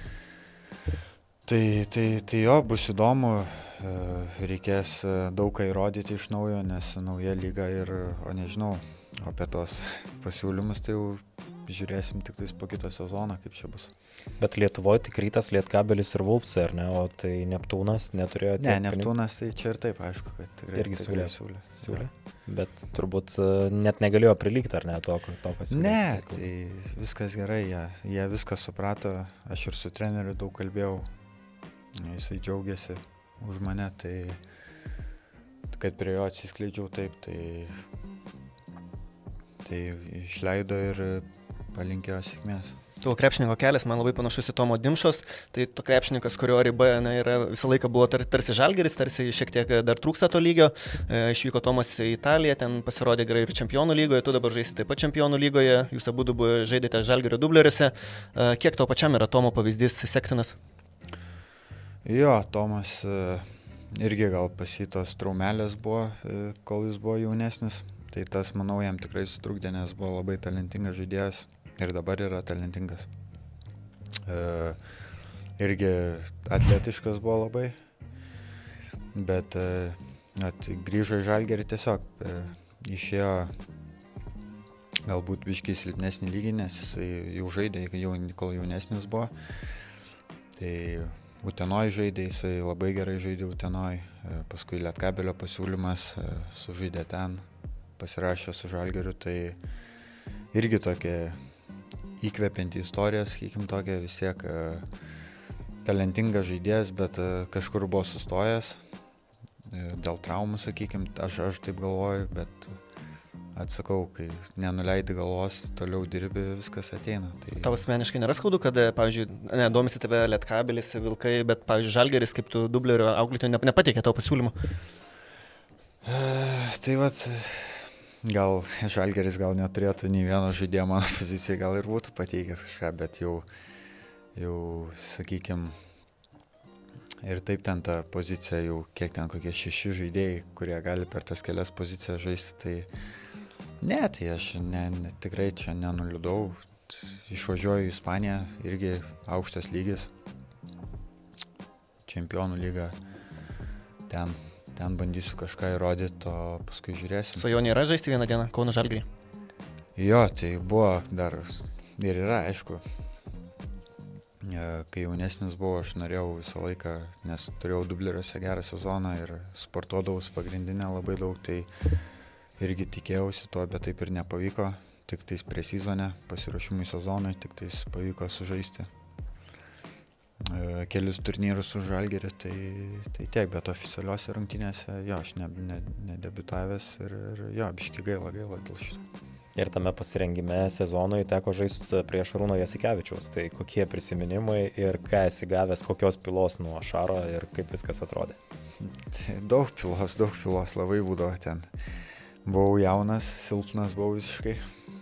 Tai jo, bus įdomu, reikės daug ką įrodyti iš naujo, nes nauja lyga nežinau, apie tos pasiūlymus tai jau žiūrėsim tik po kito sezono, kaip čia bus. Bet Lietuvoje tik Rytas, Lietkabelis ir Wolfsai, ar ne? O tai Neptūnas neturėjo tiek pinigų? Ne, Neptūnas tai čia ir taip, aišku, kad tikrai irgi siūlė. Ja. Bet turbūt net negalėjo prilygti, ar ne, to kas siūlė? Ne, tai viskas gerai, jie viską suprato, aš ir su treneriu daug kalbėjau, jisai džiaugiasi už mane, tai kad prie jo atsiskleidžiau taip, tai išleido ir palinkėjo sėkmės. Tavo krepšininko kelias man labai panašus į Tomo Dimšos, tai to krepšininkas, kurio riba yra visą laiką buvo tarsi Žalgiris, tarsi šiek tiek dar trūksta to lygio. Išvyko Tomas į Italiją, ten pasirodė gerai ir Čempionų lygoje, tu dabar žaisi taip pat Čempionų lygoje, jūs abudu žaidėte Žalgirio dubleriuose. Kiek tau pačiam yra Tomo pavyzdys sektinas? Jo, Tomas irgi gal pasitos traumelės buvo, kol jis buvo jaunesnis. Tai tas, manau, jam tikrai sutrukdė, nes buvo labai talentingas žaidėjas ir dabar yra talentingas. Irgi atletiškas buvo labai, bet grįžo į Žalgirį tiesiog, išėjo galbūt biškiai silpnesnį lygį, nes jisai jau žaidė, kol jaunesnis buvo. Tai Utenoj žaidė, jisai labai gerai žaidė Utenoj, paskui Lietkabelio pasiūlymas, sužaidė ten. Pasirašė su Žalgiriu, tai irgi tokia įkvepianti istorija, sakykim, tokia vis tiek talentingas žaidėjas, bet kažkur buvo sustojęs dėl traumų, sakykim, aš taip galvoju, bet atsakau, kai nenuleidi galvos, toliau dirbi, viskas ateina. Tai... Tau asmeniškai nėra skaudu, kad, pavyzdžiui, domisi tave Lietkabelis, Vilkai, bet, pavyzdžiui, Žalgiris, kaip tu dublerio auklėtojo, nepateikė tau pasiūlymą? Tai gal Žalgiris neturėtų nei vieno žaidėjo mano pozicijai, gal ir būtų pateikęs kažką, bet jau sakykime, Ir taip ten ta pozicija jau, kiek ten kokie 6 žaidėjai, kurie gali per tas kelias pozicijas žaisti, tai tai aš tikrai čia nenuliūdau. Išvažiuoju į Ispaniją, irgi aukštas lygis, čempionų lyga, ten bandysiu kažką įrodyti, o paskui žiūrėsim. Svajonė yra žaisti vieną dieną Kauno Žalgirį? Jo, tai buvo dar ir yra, aišku. Kai jaunesnis buvau, aš norėjau visą laiką, nes turėjau dubleriuose gerą sezoną ir sportuodavau su pagrindinė labai daug, tai irgi tikėjausi to, bet taip ir nepavyko. Tik tais pre-sezone, pasiruošimui sezonui, tik tais pavyko sužaisti kelius turnyrus su Žalgiriu, tai tiek, bet oficialiuose rungtynėse, jo, aš nedebiutavęs ir jo, biški gaila dėl šito. Ir tame pasirengime sezonui teko žaisti prieš Arūno Jasikevičiaus. Tai kokie prisiminimai ir ką esi gavęs, kokios pilos nuo Šaro ir kaip viskas atrodė? Daug pilos, labai būdavo ten. Buvau jaunas, silpnas buvau visiškai.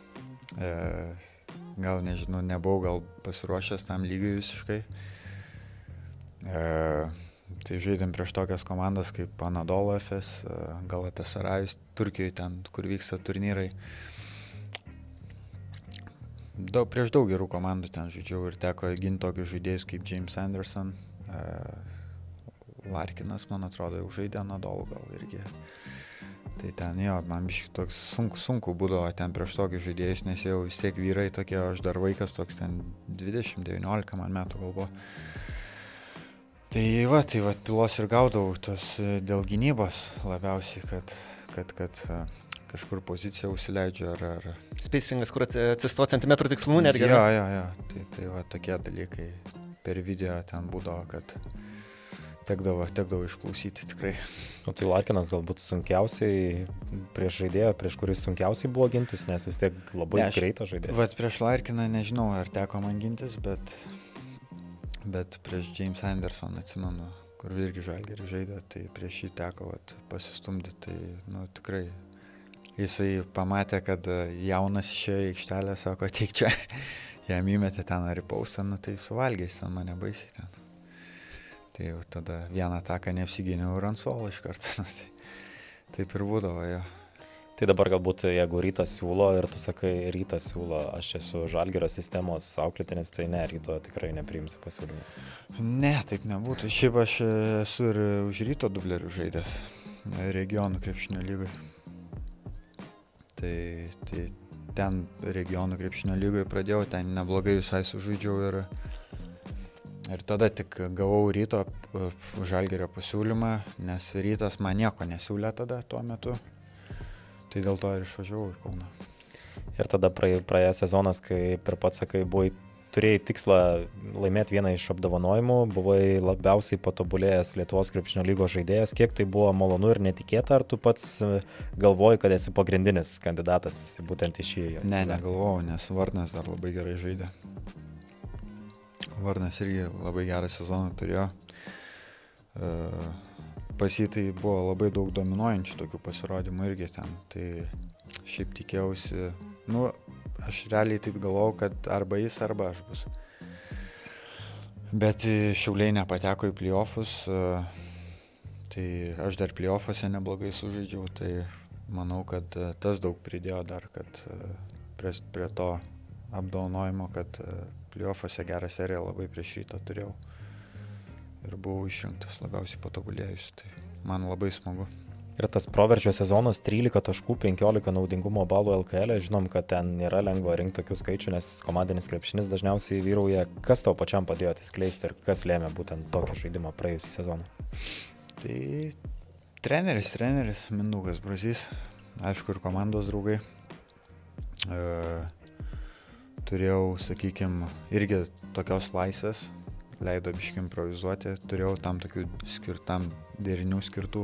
Gal nežinau, nebuvau gal pasiruošęs tam lygiui visiškai. Tai žaidėm prieš tokias komandas kaip Anadolu Efes, Galatasarajus, Turkijoje ten, kur vyksta turnyrai. Prieš daug gerų komandų ten žaidžiau ir teko ginti tokius žaidėjus kaip James Anderson, Larkinas, man atrodo, jau žaidė Anadolu gal irgi. Tai ten jo, man biškai toks sunku būdavo ten prieš tokius žaidėjus, nes jau vis tiek vyrai tokie, aš dar vaikas toks ten 20-19 man metų gal buvo. Tai va, pilos ir gaudavau tos dėl gynybos labiausiai, kad kažkur poziciją užsileidžiu ar... Spacefingas, kur atsisto centimetrų tikslumu netgi. Jo. Tai va, tokie dalykai per video ten būdavo, kad tekdavo išklausyti tikrai. O tai Larkinas galbūt sunkiausiai prieš žaidėją, prieš kuris sunkiausiai buvo gintis, nes vis tiek labai greitas žaidėjas. Va, prieš Larkiną nežinau, ar teko man gintis, bet prieš James Anderson atsimenu, kur irgi Žalgirį žaidė, tai prieš jį teko pasistumdyti, tai tikrai. Jisai pamatė, kad jaunas išėjo į aikštelę, sako, ateik čia, jam įmetė ten ar į paustą, tai suvalgės ten mane baisiai ten. Tai jau tada vieną ataką neapsigyniau ir ant suolo iš karto, taip ir būdavo, jo. Tai dabar galbūt, jeigu Rytas siūlo ir tu sakai, Rytas siūlo, aš esu Žalgirio sistemos auklėtinis, tai ne, Ryto tikrai nepriimsiu pasiūlymą. Ne, taip nebūtų. Šiaip aš esu ir už Ryto dublerių žaidęs regionų krepšinio lygai. Tai ten regionų krepšinio lygoje pradėjau, ten neblogai visai sužaidžiau ir tada tik gavau Ryto Žalgirio pasiūlymą, nes Rytas man nieko nesiūlė tada tuo metu, tai dėl to ir išvažiavau į Kauną. Ir tada praėjęs sezonas, kai per pats sakai, turėjai tikslą laimėti vieną iš apdovanojimų, buvai labiausiai patobulėjęs Lietuvos krepšinio lygos žaidėjas. Kiek tai buvo malonu ir netikėta, ar tu pats galvoji, kad esi pagrindinis kandidatas būtent į šį? Ne, negalvojau, nes Varnas dar labai gerai žaidė. Varnas irgi labai gerą sezoną turėjo. Pas jį tai buvo labai daug dominuojančių tokių pasirodymų irgi ten. Tai šiaip tikėjausi, aš realiai taip galvojau, kad arba jis, arba aš bus. Bet Šiauliai nepateko į play-offus, tai aš dar play-offuose neblogai sužaidžiau, tai manau, kad tas daug pridėjo dar, kad prie to apdovanojimo, kad play-offuose gerą seriją labai prieš Rytą turėjau ir buvau išrinktas labiausiai patobulėjus, tai man labai smagu. Ir tas proveržio sezonas 13 taškų, 15 naudingumo balų LKL, žinom, kad ten nėra lengva rinkti tokių skaičių, nes komandinis krepšinis dažniausiai vyrauja. Kas tau pačiam padėjo atsiskleisti ir kas lėmė būtent tokį žaidimą praėjusį sezoną? Tai treneris Mindaugas Brazys, aišku, ir komandos draugai. Turėjau, sakykime, irgi tokios laisvės, leido biškį improvizuoti, turėjau tam tokių skirtam derinių skirtų.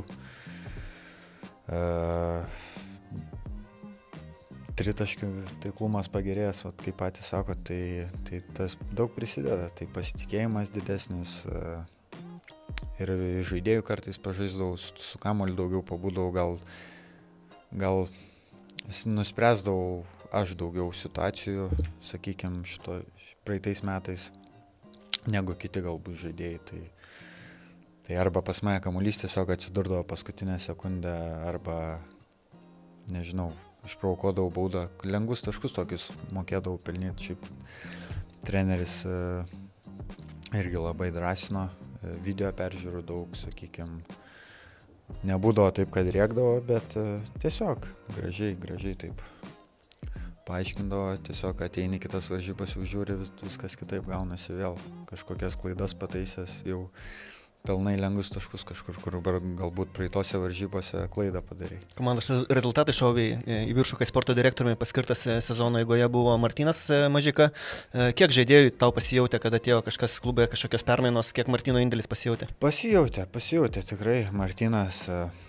Tritaškių taiklumas pagerėjęs, kaip patys sako, tai tas daug prisideda, tai pasitikėjimas didesnis ir žaidėjų kartais pažaisdavau, su kamuoliu daugiau pabūdavau, gal nuspręsdavau aš daugiau situacijų, sakykime, praeitais metais, negu kiti galbūt žaidėjai, Tai arba pas mane kamuolys tiesiog atsidurdavo paskutinę sekundę, arba, nežinau, išprovokuodavau baudą. Lengvus taškus tokius mokėdavau pelnyti. Šiaip treneris irgi labai drąsino, video peržiūrų daug, sakykime. Nebūdavo taip, kad rėkdavo, bet tiesiog gražiai taip paaiškindavo, tiesiog ateini kitas varžybas, jau žiūri, viskas kitaip gaunasi vėl. Kažkokias klaidas pataisęs, jau pelnai lengvus taškus kažkur, kur galbūt praeitose varžybose klaidą padarai. Komandos rezultatai šovė į viršų, kai sporto direktoriumi paskirtas sezono eigoje buvo Martynas Mažika. Kiek žaidėjų tau pasijautė, kad atėjo kažkas klube, kažkokios permainos, kiek Martyno indėlis pasijautė? Pasijautė tikrai. Martynas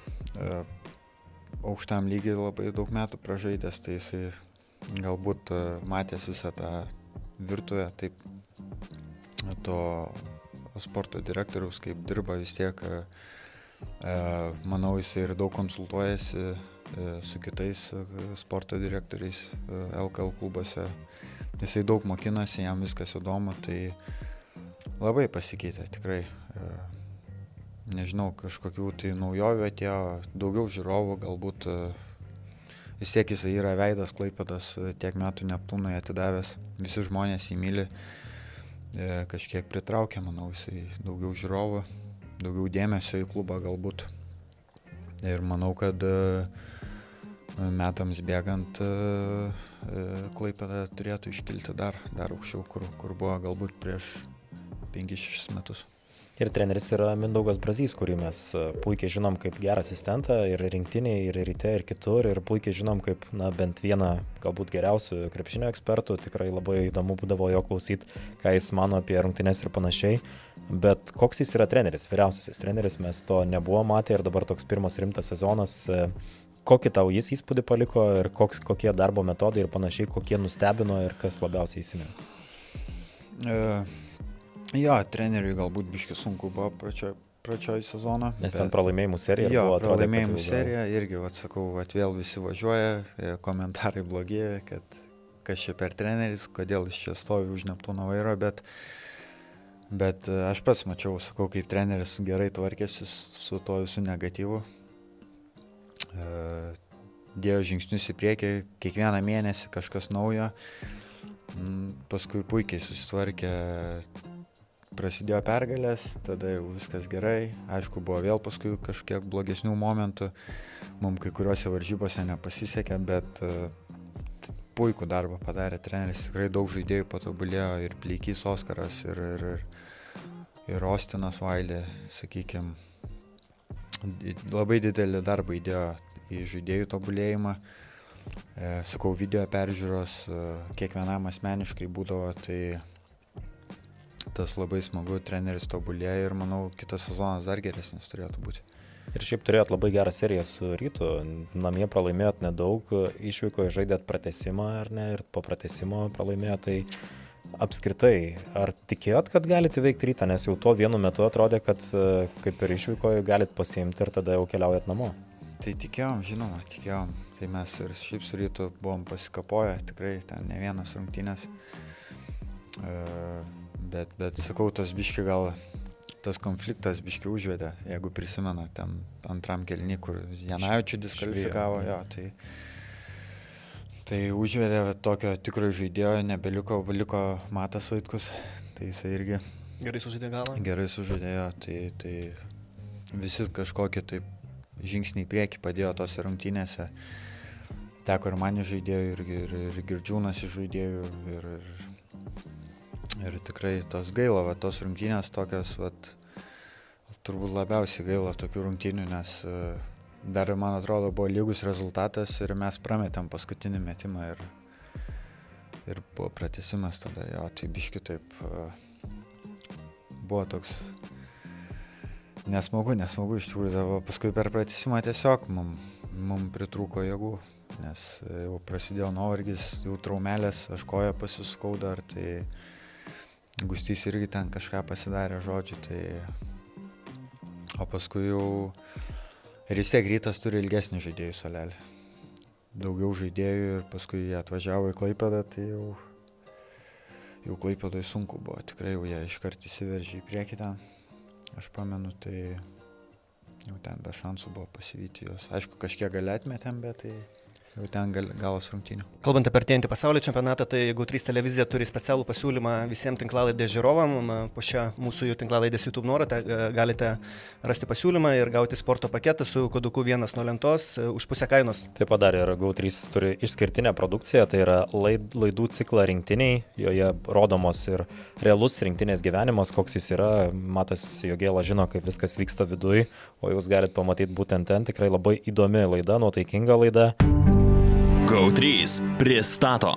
aukštam lygiai labai daug metų pražaidęs, tai jisai galbūt matęs visą tą virtuvę, taip to sporto direktoriaus, kaip dirba vis tiek, manau, jisai ir daug konsultuojasi su kitais sporto direktoriais LKL klubuose. Jisai daug mokinasi, jam viskas įdomu, tai labai pasikeitė tikrai. Nežinau, kažkokių tai naujovių atėjo, daugiau žiūrovų, galbūt vis tiek jisai yra veidas Klaipėdos, tiek metų Neptūnui atidavęs, visi žmonės jį myli. Kažkiek pritraukia, manau, jisai daugiau žiūrovų, daugiau dėmesio į klubą galbūt. Ir manau, kad metams bėgant Klaipėda turėtų iškilti dar aukščiau, kur buvo galbūt prieš 5-6 metus. Ir treneris yra Mindaugas Brazys, kurį mes puikiai žinom kaip gerą asistentą ir rinktiniai, ir ryte, ir kitur, ir puikiai žinom kaip bent vieną galbūt geriausių krepšinio ekspertų. Tikrai labai įdomu būdavo jo klausyti, ką jis mano apie rungtynes ir panašiai. Bet koks jis yra treneris, vyriausiasis treneris, mes to nebuvo matę ir dabar toks pirmas rimtas sezonas. Kokį tau jis įspūdį paliko ir kokie darbo metodai ir panašiai, kokie nustebino ir kas labiausiai įsiminė? Jo, treneriui galbūt biški sunku buvo pradžioj sezono. Nes ten pralaimėjimų serija. Jo, pralaimėjimų serija irgi, sakau, vėl visi važiuoja, komentarai blogi, kad kas čia per treneris, kodėl jis čia stovi už Neptūno vairo, bet aš pats mačiau, sakau, kaip treneris gerai tvarkėsi su to visų negatyvu. Dėjo žingsnius į priekį, kiekvieną mėnesį kažkas naujo, paskui puikiai susitvarkė. Prasidėjo pergalės, tada jau viskas gerai, aišku, buvo vėl paskui kažkiek blogesnių momentų, mums kai kuriuose varžybose nepasisekė, bet puikų darbą padarė treneris, tikrai daug žaidėjų patobulėjo, ir Pleikys Oskaras, ir Ostinas Vailė, sakykime, labai didelį darbą įdėjo į žaidėjų tobulėjimą, sakau, video peržiūros kiekvienam asmeniškai būdavo, tai tas labai smagu, treneris tobulėja ir manau, kitas sezonas dar geresnis turėtų būti. Ir šiaip turėjot labai gerą seriją su Rytu, namie pralaimėjot nedaug, išvykoje žaidėt pratęsimą ar ne, ir po pratęsimo pralaimėjot, tai apskritai, ar tikėjot, kad galite veikti Rytą, nes jau tuo vienu metu atrodė, kad kaip ir išvykoje galit pasiimti ir tada jau keliaujat namo? Tai tikėjom, žinoma, tikėjom, tai mes ir šiaip su Rytu buvom pasikapoję, tikrai ten ne vienas rungtynės. Bet sakau, tas biški gal, tas konfliktas biški užvedė, jeigu prisimena, ten antram kėliny, kur Janavičių diskvalifikavo, jo, tai užvedė tokio tikro žaidėjo, nebeliko, liko Matas Vaitkus, tai jisai irgi gerai sužaidė galą. Gerai sužaidė, jo, tai visi kažkokie taip žingsniai į priekį padėjo tose rungtynėse. Teko ir man žaidėjų, ir Girdžiūnas žaidėjų, ir tikrai tos gaila, tos rungtynės tokios, turbūt labiausiai gaila tokių rungtynių, nes dar, man atrodo, buvo lygus rezultatas ir mes prametėm paskutinį metimą ir buvo pratęsimas tada, jo, tai biški taip buvo toks nesmagu iš tikrųjų, paskui per pratęsimą tiesiog mum pritrūko jėgų, nes jau prasidėjo nuovargis, jau traumelės, aš koją pasisukau dar, tai Gustys irgi ten kažką pasidarė, žodžiu, tai o paskui jau ir vis tiek Rytas turi ilgesnį žaidėjų salelį. Daugiau žaidėjų ir paskui jie atvažiavo į Klaipėdą, tai jau Klaipėdoj sunku buvo, tikrai jau jie iškart įsiveržė į priekį ten. aš pamenu, tai jau ten be šansų buvo pasivyti juos. Aišku, kažkiek gali atmetėm, bet tai jau ten galas rungtynių. Kalbant apie artėjantį pasaulio čempionatą, tai GO3 televizija turi specialų pasiūlymą visiems tinklalaidės žiūrovam. Po šią mūsų tinklalaidės YouTube nuorodą galite rasti pasiūlymą ir gauti sporto paketą su koduku 1 nuo lentos už pusę kainos. Taip pat dar ir GO3 turi išskirtinę produkciją, tai yra laidų ciklą rinktiniai, joje rodomos ir realus rinktinės gyvenimas, koks jis yra. Matas Jogėla žino, kaip viskas vyksta viduj, o jūs galite pamatyti būtent ten. Tikrai labai įdomi laida, nuotaikinga laida. GO3 pristato.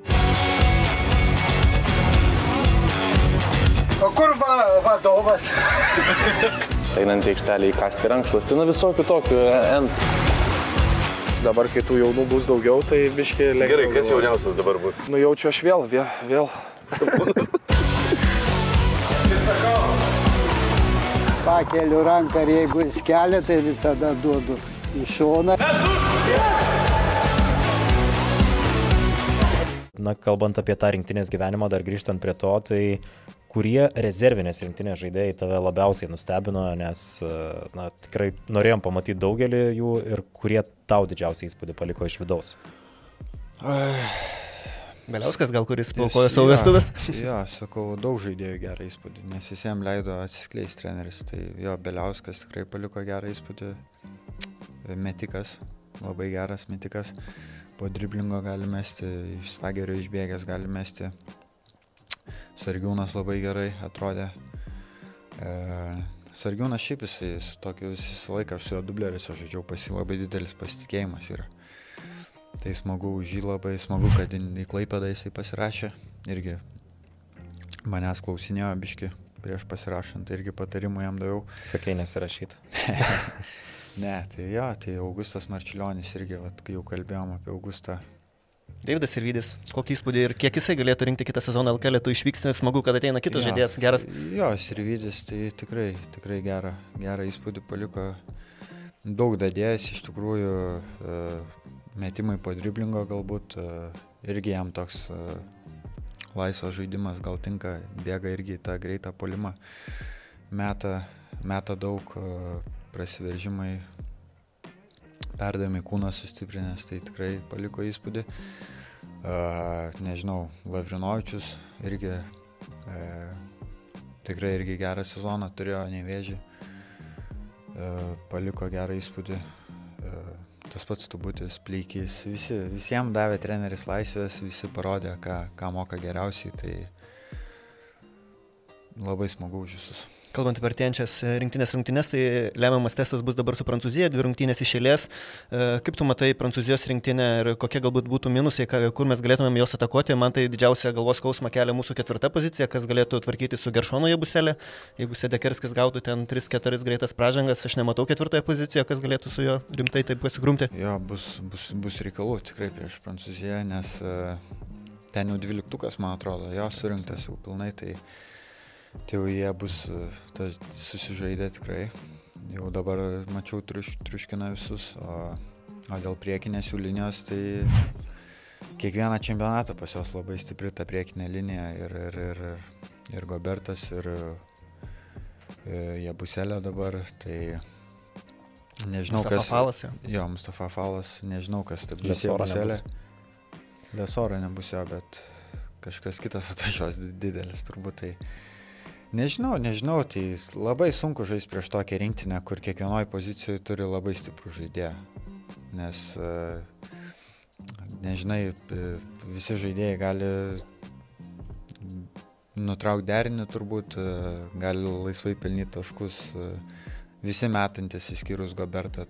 O kur vadovas? Einant į aikštelę įkasti rankšluostį, visokių tokių. Dabar, kai tų jaunų bus daugiau, tai biškiai lengviau. Gerai, kas jauniausias dabar bus? Jaučiu aš vėl. Pakeliu ranką ir jeigu jis kelia, tai visada duodu į šoną. Na, kalbant apie tą rinktinės gyvenimą, dar grįžtant prie to, tai kurie rezervinės rinktinės žaidėjai tave labiausiai nustebino, nes tikrai norėjom pamatyti daugelį jų ir kurie tau didžiausią įspūdį paliko iš vidaus? Beliauskas gal, kuris paukojo savo vestuvės? Jo, sakau, daug žaidėjų gerą įspūdį, nes visiems leido atsiskleisti treneris. Tai jo, Beliauskas tikrai paliko gerą įspūdį. Metikas, labai geras metikas. Po driblingo gali mesti, iš stagerio išbėgęs gali mesti. Sargiūnas labai gerai atrodė. Sargiūnas šiaip jisai visą laiką, aš su jo dubleriuose žaidžiau, labai didelis pasitikėjimas yra. Tai smagu už jį, labai smagu, kad į Klaipėdą jisai pasirašė. Irgi manęs klausinėjo biški prieš pasirašant, irgi patarimų jam daviau. Sakai nesirašyti. Ne, tai jo, tai Augustas Marčiulionis irgi, kai jau kalbėjom apie Augustą. Deividas Sirvydis, kokį įspūdį ir kiek jisai galėtų rinkti kitą sezoną LKL, tu išvyksti, smagu, kad ateina kitas žaidėjas, geras. Jo, Sirvydis tai tikrai gerą įspūdį paliko. Daug dadėjęs, iš tikrųjų, metimai po driblingo galbūt, irgi jam toks laisvas žaidimas gal tinka, bėga irgi tą greitą puolimą, meta daug, prasiveržimai, perdavimai kūnas sustiprinęs, tai tikrai paliko įspūdį. Nežinau, Lavrinovičius irgi tikrai irgi gerą sezoną turėjo, Nevėžį, paliko gerą įspūdį. Tas pats Tubutis, Pleikys, visiems davė treneris laisvės, visi parodė, ką moka geriausiai, tai labai smagu už visus. Kalbant apie artėjančias rungtynes, tai lemiamas testas bus dabar su Prancūzija, 2 rungtynės iš eilės. Kaip tu matai Prancūzijos rinktinę ir kokie galbūt būtų minusai, kur mes galėtumėm jos atakuoti? Man tai didžiausia galvos skausmą kelia mūsų 4. pozicija, kas galėtų tvarkyti su Geršonu Jabuselė. Jeigu Sedekerskis gautų ten 3-4 greitas pražangas, aš nematau 4. pozicijoje, kas galėtų su juo rimtai taip pasigrumti. Jo, bus reikalų tikrai prieš Prancūziją, nes ten jau 12, man atrodo, jo surinktas jau pilnai, tai jau jie bus susižaidę tikrai. Jau dabar mačiau triuškina visus, o dėl priekinės jų linijos, tai kiekvieną čempionatą pas jos labai stipri ta priekinė linija ir Gobertas, ir Jabuselė dabar, tai nežinau kas... Mustafa Falas, jo, Mustafa Falas, nežinau kas stabdys Jabuselė. Lesoro nebus jo, bet kažkas kitas atvažiuos didelis turbūt, tai... Nežinau, tai labai sunku žaisti prieš tokią rinktinę, kur kiekvienoje pozicijoje turi labai stiprų žaidėją. Nes, nežinai, visi žaidėjai gali nutraukti derinį turbūt, gali laisvai pelnyti taškus, visi metantis įskyrus Gobertą,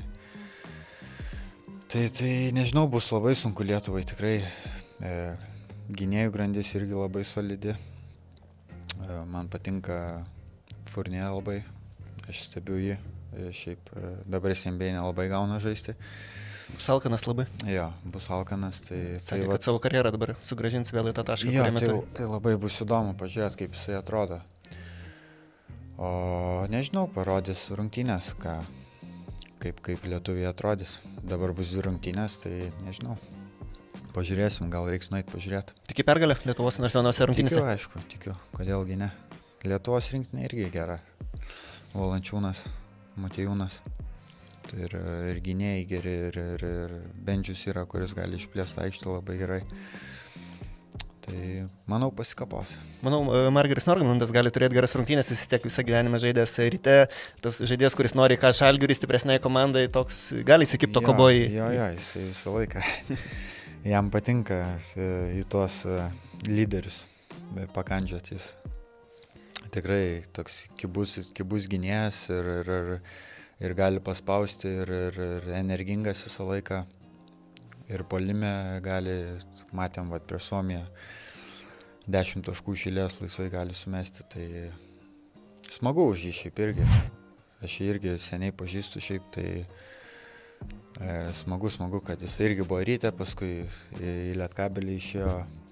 tai nežinau, bus labai sunku Lietuvai tikrai. Gynėjų grandis irgi labai solidi. Man patinka Fournier labai, aš stebiu jį, šiaip dabar jis NBA nelabai gauna žaisti. Bus alkanas labai. Jo, bus alkanas, tai... Sakė, kad savo karjerą dabar sugrąžins vėl į tą tašką. Jo, tai labai bus įdomu pažiūrėti, kaip jisai atrodo. O nežinau, parodys rungtynės, kaip lietuviai atrodys. Dabar bus 2 rungtynės, tai nežinau. Pažiūrėsim, gal reiks nueiti pažiūrėti. Tiki pergalę Lietuvos nacionaliuose rungtynėse? Tikiu, aišku, tikiu. Kodėlgi ne. Lietuvos rinktinė irgi gera. Valančiūnas, Motiejūnas. Tai ir gynėjai geri, ir Bendžius yra, kuris gali išplėsti aikštę labai gerai. Tai manau pasikapos. Manau, Margeris Norglandas gali turėti geras rungtynės, vis tiek visą gyvenimą žaidęs ryte. Tas žaidėjas, kuris nori ką Žalgirį stipresnei komandai, toks gali įsikipto kobojai. Jo, jis visą laiką. Jam patinka į tuos lyderius pakandžiot jis. Tikrai toks kibus gynėjas ir gali paspausti ir energingas visą laiką. Ir puolime gali, matėm prieš Suomiją, 10 taškų iš eilės laisvai gali sumesti. Tai smagu už jį šiaip irgi. Aš jį irgi seniai pažįstu šiaip, tai smagu, kad jis irgi buvo ryte, paskui į Lietkabelį išėjo,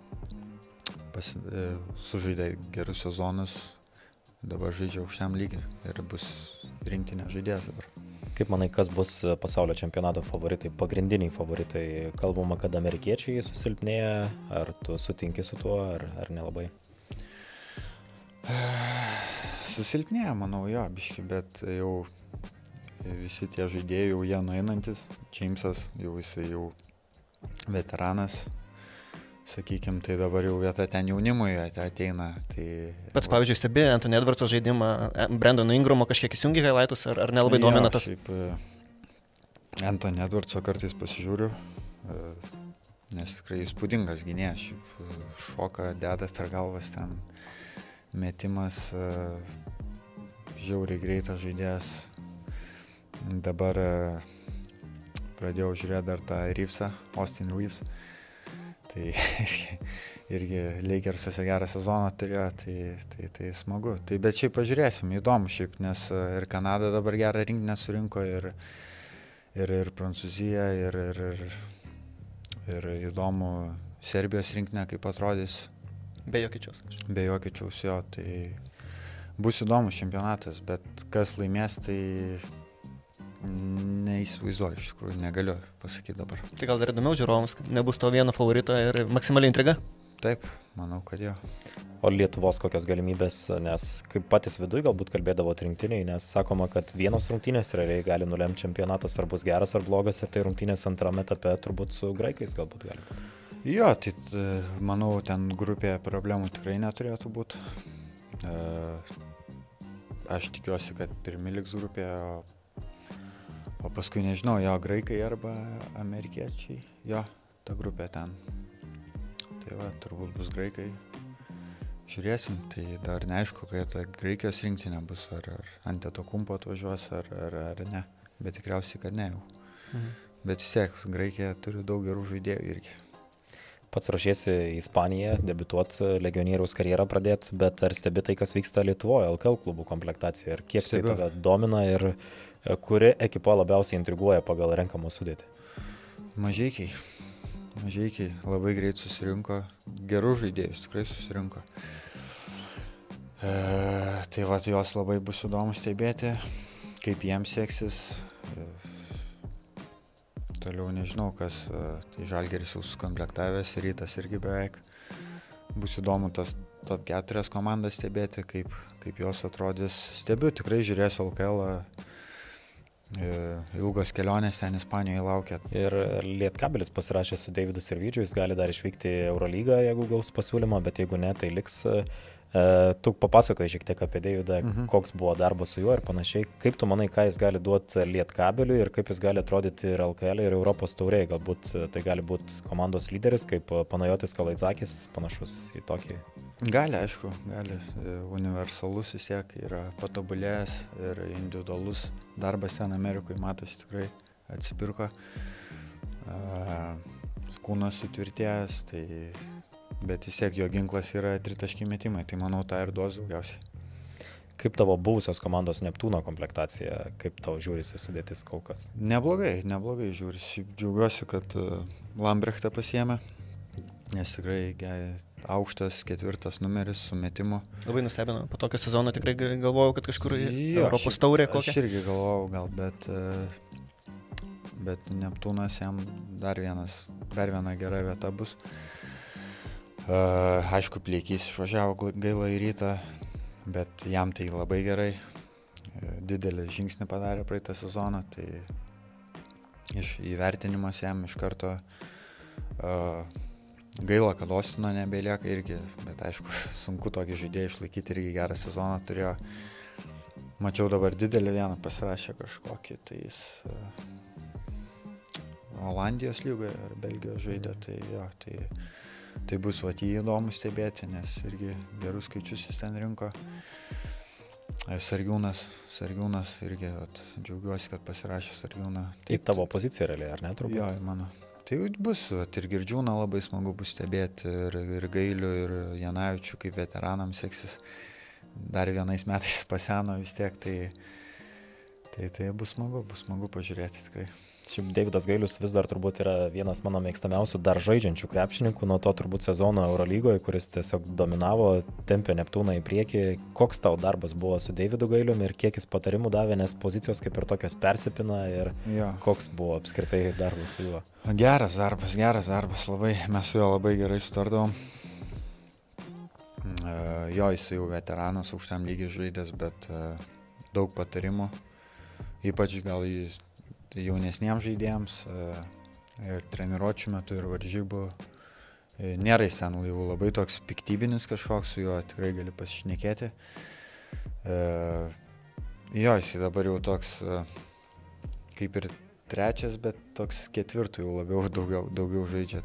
sužaidė gerus sezonus, dabar žaidžia aukščiam lygiui ir bus rinktinė žaidėjas dabar. Kaip manai, kas bus pasaulio čempionato favoritai, pagrindiniai favoritai? Kalbama, kad amerikiečiai susilpnėja, ar tu sutinki su tuo, ar nelabai? Susilpnėja, manau, jo, biški, bet jau visi tie žaidėjai jau jie nueinantis. Jamesas jisai jau veteranas, sakykim, tai dabar jau vieta ten jaunimui ateina. Tai pats, pavyzdžiui, stebi Anthony Edwardso žaidimą, Brandono Ingramo kažkiek įsijungi highlightus, ar nelabai domina tas? Šiaip Anthony Edwardso kartais pasižiūriu, nes tikrai įspūdingas gynėjas, šoka, deda per galvas ten, metimas, žiauriai greitas žaidėjas. Dabar pradėjau žiūrėti dar tą Reevesą, Austin Reeves. Tai irgi Lakersuose gerą sezoną turėjo, tai smagu. Tai, bet šiaip pažiūrėsim, įdomu šiaip, nes ir Kanada dabar gerą rinkinę surinko, ir Prancūzija, ir įdomu Serbijos rinkinę, kaip atrodys. Be Jokičiaus. Be Jokičiaus, jo, tai bus įdomus čempionatas, bet kas laimės, tai neįsivaizduoju, iš tikrųjų, negaliu pasakyti dabar. Tai gal dar įdomiau žiūrovams, nebus to vieno favorito ir maksimaliai intriga? Taip, manau, kad jo. O Lietuvos kokios galimybės, nes kaip patys viduj galbūt kalbėdavo rinktiniai, nes sakoma, kad vienos rungtynės realiai gali nulemti čempionatas, ar bus geras ar blogas, ir tai rungtynės antrame etape turbūt su graikais galbūt gali būti. Jo, tai manau, ten grupėje problemų tikrai neturėtų būti. Aš tikiuosi, kad pirmi liks grupėje, o paskui nežinau, jo, graikai arba amerikiečiai, jo, ta grupė ten. Tai va, turbūt bus graikai. Žiūrėsim, tai dar neaišku, kai ta Graikijos rinktinė bus, ar Antetokounmpo atvažiuos, ar ne, bet tikriausiai, kad ne jau. Bet vis tiek, Graikija turi daug gerų žaidėjų irgi. Pats ruošiesi į Ispaniją, debiutuoti, legionieriaus karjerą pradėti, bet ar stebi tai, kas vyksta Lietuvoje, LKL klubų komplektacija, ir kiek stebiu. Tai tave domina, ir kuri ekipa labiausiai intriguoja pagal renkamą sudėtį? Mažeikiai labai greit susirinko, gerų žaidėjus tikrai susirinko. Tai va, jos labai bus įdomu stebėti, kaip jiems seksis. Toliau nežinau, kas, tai Žalgiris jau sukomplektavęs, Rytas irgi beveik. Bus įdomu tas top 4 komandas stebėti, kaip jos atrodys. Stebiu, tikrai žiūrėsiu LKL. Ilgos kelionės ten Ispanijoje laukia. Ir Lietkabelis pasirašė su Deividu Sirvydžiu, jis gali dar išvykti į Eurolygą, jeigu gaus pasiūlymą, bet jeigu ne, tai liks. Tu papasakoji šiek tiek apie Deividą, koks buvo darbas su juo ir panašiai. Kaip tu manai, ką jis gali duoti Lietkabeliui ir kaip jis gali atrodyti ir LKL ir Europos taurėje? Galbūt tai gali būti komandos lyderis, kaip Panajotis Kalaitzakis, panašus į tokį? Gali, aišku, gali. Universalus vis tiek yra patobulėjęs ir individualus darbas ten Amerikoje, matosi, tikrai atsipirko. Kūnas sutvirtėjęs, tai... Bet vis tiek jo ginklas yra tritaškiai metimai, tai manau tą ir duos daugiausiai. Kaip tavo buvusios komandos Neptūno komplektacija, kaip tau žiūrisi sudėtis kol kas? Neblogai žiūrisi. Džiaugiuosi, kad Lambrechtą pasiėmė, nes tikrai aukštas 4 numeris su metimu. Labai nustebino, po tokio sezono tikrai galvojau, kad kažkur Europos taurė kokia. Aš irgi galvojau gal, bet Neptūnas jam dar viena gera vieta bus. Aišku, Pleikys išvažiavo gaila į Rytą, bet jam tai labai gerai. didelį žingsnį padarė praeitą sezoną, tai įvertinimas jam iš karto gaila, kad Ostino nebelieka irgi, bet aišku, sunku tokį žaidėją išlaikyti, irgi gerą sezoną turėjo. Mačiau dabar didelį vieną pasirašė kažkokį, tai jis Olandijos lygoje ar Belgijos žaidė, tai jo, tai bus jį įdomu stebėti, nes irgi gerus skaičius jis ten rinko. Sargiūnas irgi, džiaugiuosi, kad pasirašė Sargiūną. Tai tavo pozicija realiai, ar ne, turbūt? Jo, mano. Tai bus, ir Girdžiūną labai smagu bus stebėti, ir Gailių, ir Janavičių, kaip veteranams seksis. Dar vienais metais paseno vis tiek, tai bus smagu pažiūrėti tikrai. Šiaip Deividas Gailius vis dar turbūt yra vienas mano mėgstamiausių dar žaidžiančių krepšininkų nuo to turbūt sezono Eurolygoje, kuris tiesiog dominavo, tempė Neptūną į priekį. Koks tau darbas buvo su Deividu Gailiumi ir kiek jis patarimų davė, nes pozicijos kaip ir tokios persipina ir koks buvo apskritai darbas su juo? Geras darbas, labai, mes su juo labai gerai sutardavom. Jo, jis jau veteranas, aukštam lygiai žaidęs, bet daug patarimų, ypač gal jis jaunesniems žaidėjams ir treniruočių metu ir varžybų. Nėra jis ten labai toks piktybinis kažkoks, su juo tikrai gali pasišnekėti. Jo, jis dabar jau toks kaip ir trečias, bet toks ketvirtų jau labiau daugiau žaidžia.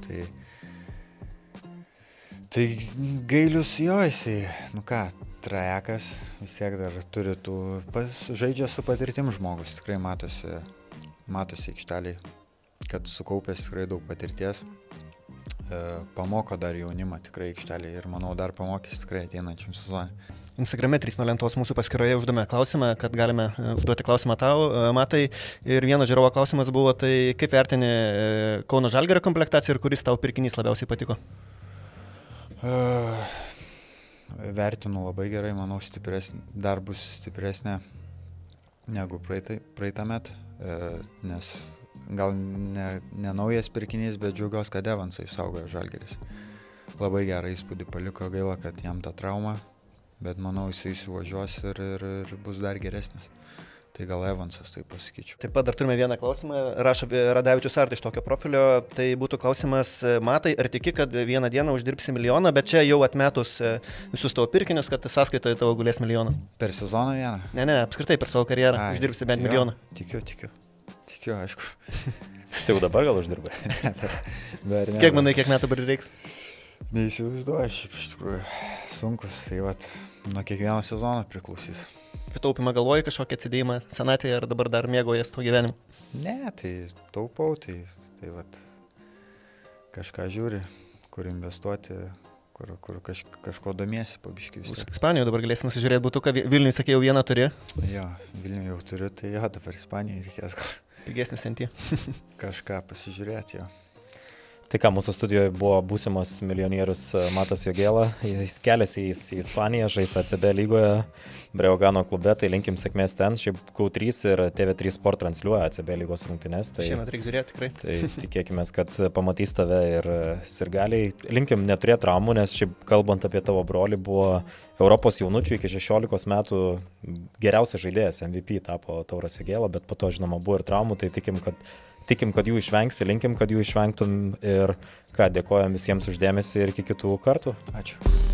Tai Gailius jo, jisai, trajekas, vis tiek dar turi žaidžia su patirtim žmogus, tikrai matosi aikšteliai, kad sukaupęs tikrai daug patirties, pamoko dar jaunimą tikrai aikšteliai ir manau dar pamokys tikrai ateinančiam sezonui. Instagrame 3 nuo lentos mūsų paskyroje uždame klausimą, kad galime užduoti klausimą tau, Matai. Ir vieno žiūrovo klausimas buvo, tai kaip vertini Kauno Žalgirio komplektaciją ir kuris tau pirkinys labiausiai patiko? Vertinu labai gerai, manau dar bus stipresnė negu praeitą metą. Nes gal ne naujas pirkinys, bet džiaugiuosi, kad Evansą išsaugojo Žalgiris. Labai gerą įspūdį paliko, gaila, kad jam ta trauma, bet manau jisai įsivažiuos ir bus dar geresnis. Tai gal Evansas, tai pasakyčiau. Taip pat dar turime vieną klausimą, rašo Radavičius Artai iš tokio profilio, tai būtų klausimas, Matai, ar tiki, kad vieną dieną uždirbsi milijoną, bet čia jau atmetus visus tavo pirkinius, kad sąskaitoje tavo gulės milijonas? Per sezoną vieną? Ne, apskritai per savo karjerą uždirbsi bent milijoną. Tikiu, aišku. Tai jau dabar gal uždirbai? Kiek manai, kiek metų dabar reiks? Neįsivaizduoju, šiaip iš tikrųjų sunkus, tai nuo kiekvieno sezono priklausys. Taupimą galvoji kažkokį atsidėjimą senatėje ar dabar dar mėgojas to gyvenimu? Ne, tai taupau, tai kažką žiūri, kur investuoti, kur kažko domiesi pabiškiai. Ispanijoje dabar galėsi nusižiūrėti butuką, Vilniuje sakėjau vieną turi? Jo, Vilniuje jau turiu, tai jo, dabar Ispanijoje reikės gal. Pigesnis ant jį. Kažką pasižiūrėti, jo. Tai ką, mūsų studijoje buvo būsimas milijonierius Matas Jogėla, jis keliasi į Ispaniją, žais ACB lygoje, Breogano klube, tai linkim sėkmės ten, šiaip Q3 ir TV3 Sport transliuoja ACB lygos rungtynes. Tai, šiemet reikia žiūrėti tikrai. Tai tikėkime, kad pamatys tave ir sirgaliai. Linkim neturėti traumų, nes šiaip kalbant apie tavo brolį buvo Europos jaunučių iki 16 metų geriausias žaidėjas, MVP tapo Tauras Jogėla, bet po to žinoma buvo ir traumų, tai tikim, kad jų išvengsi, linkim, kad jų išvengtum ir ką, dėkojam visiems už dėmesį ir iki kitų kartų. Ačiū.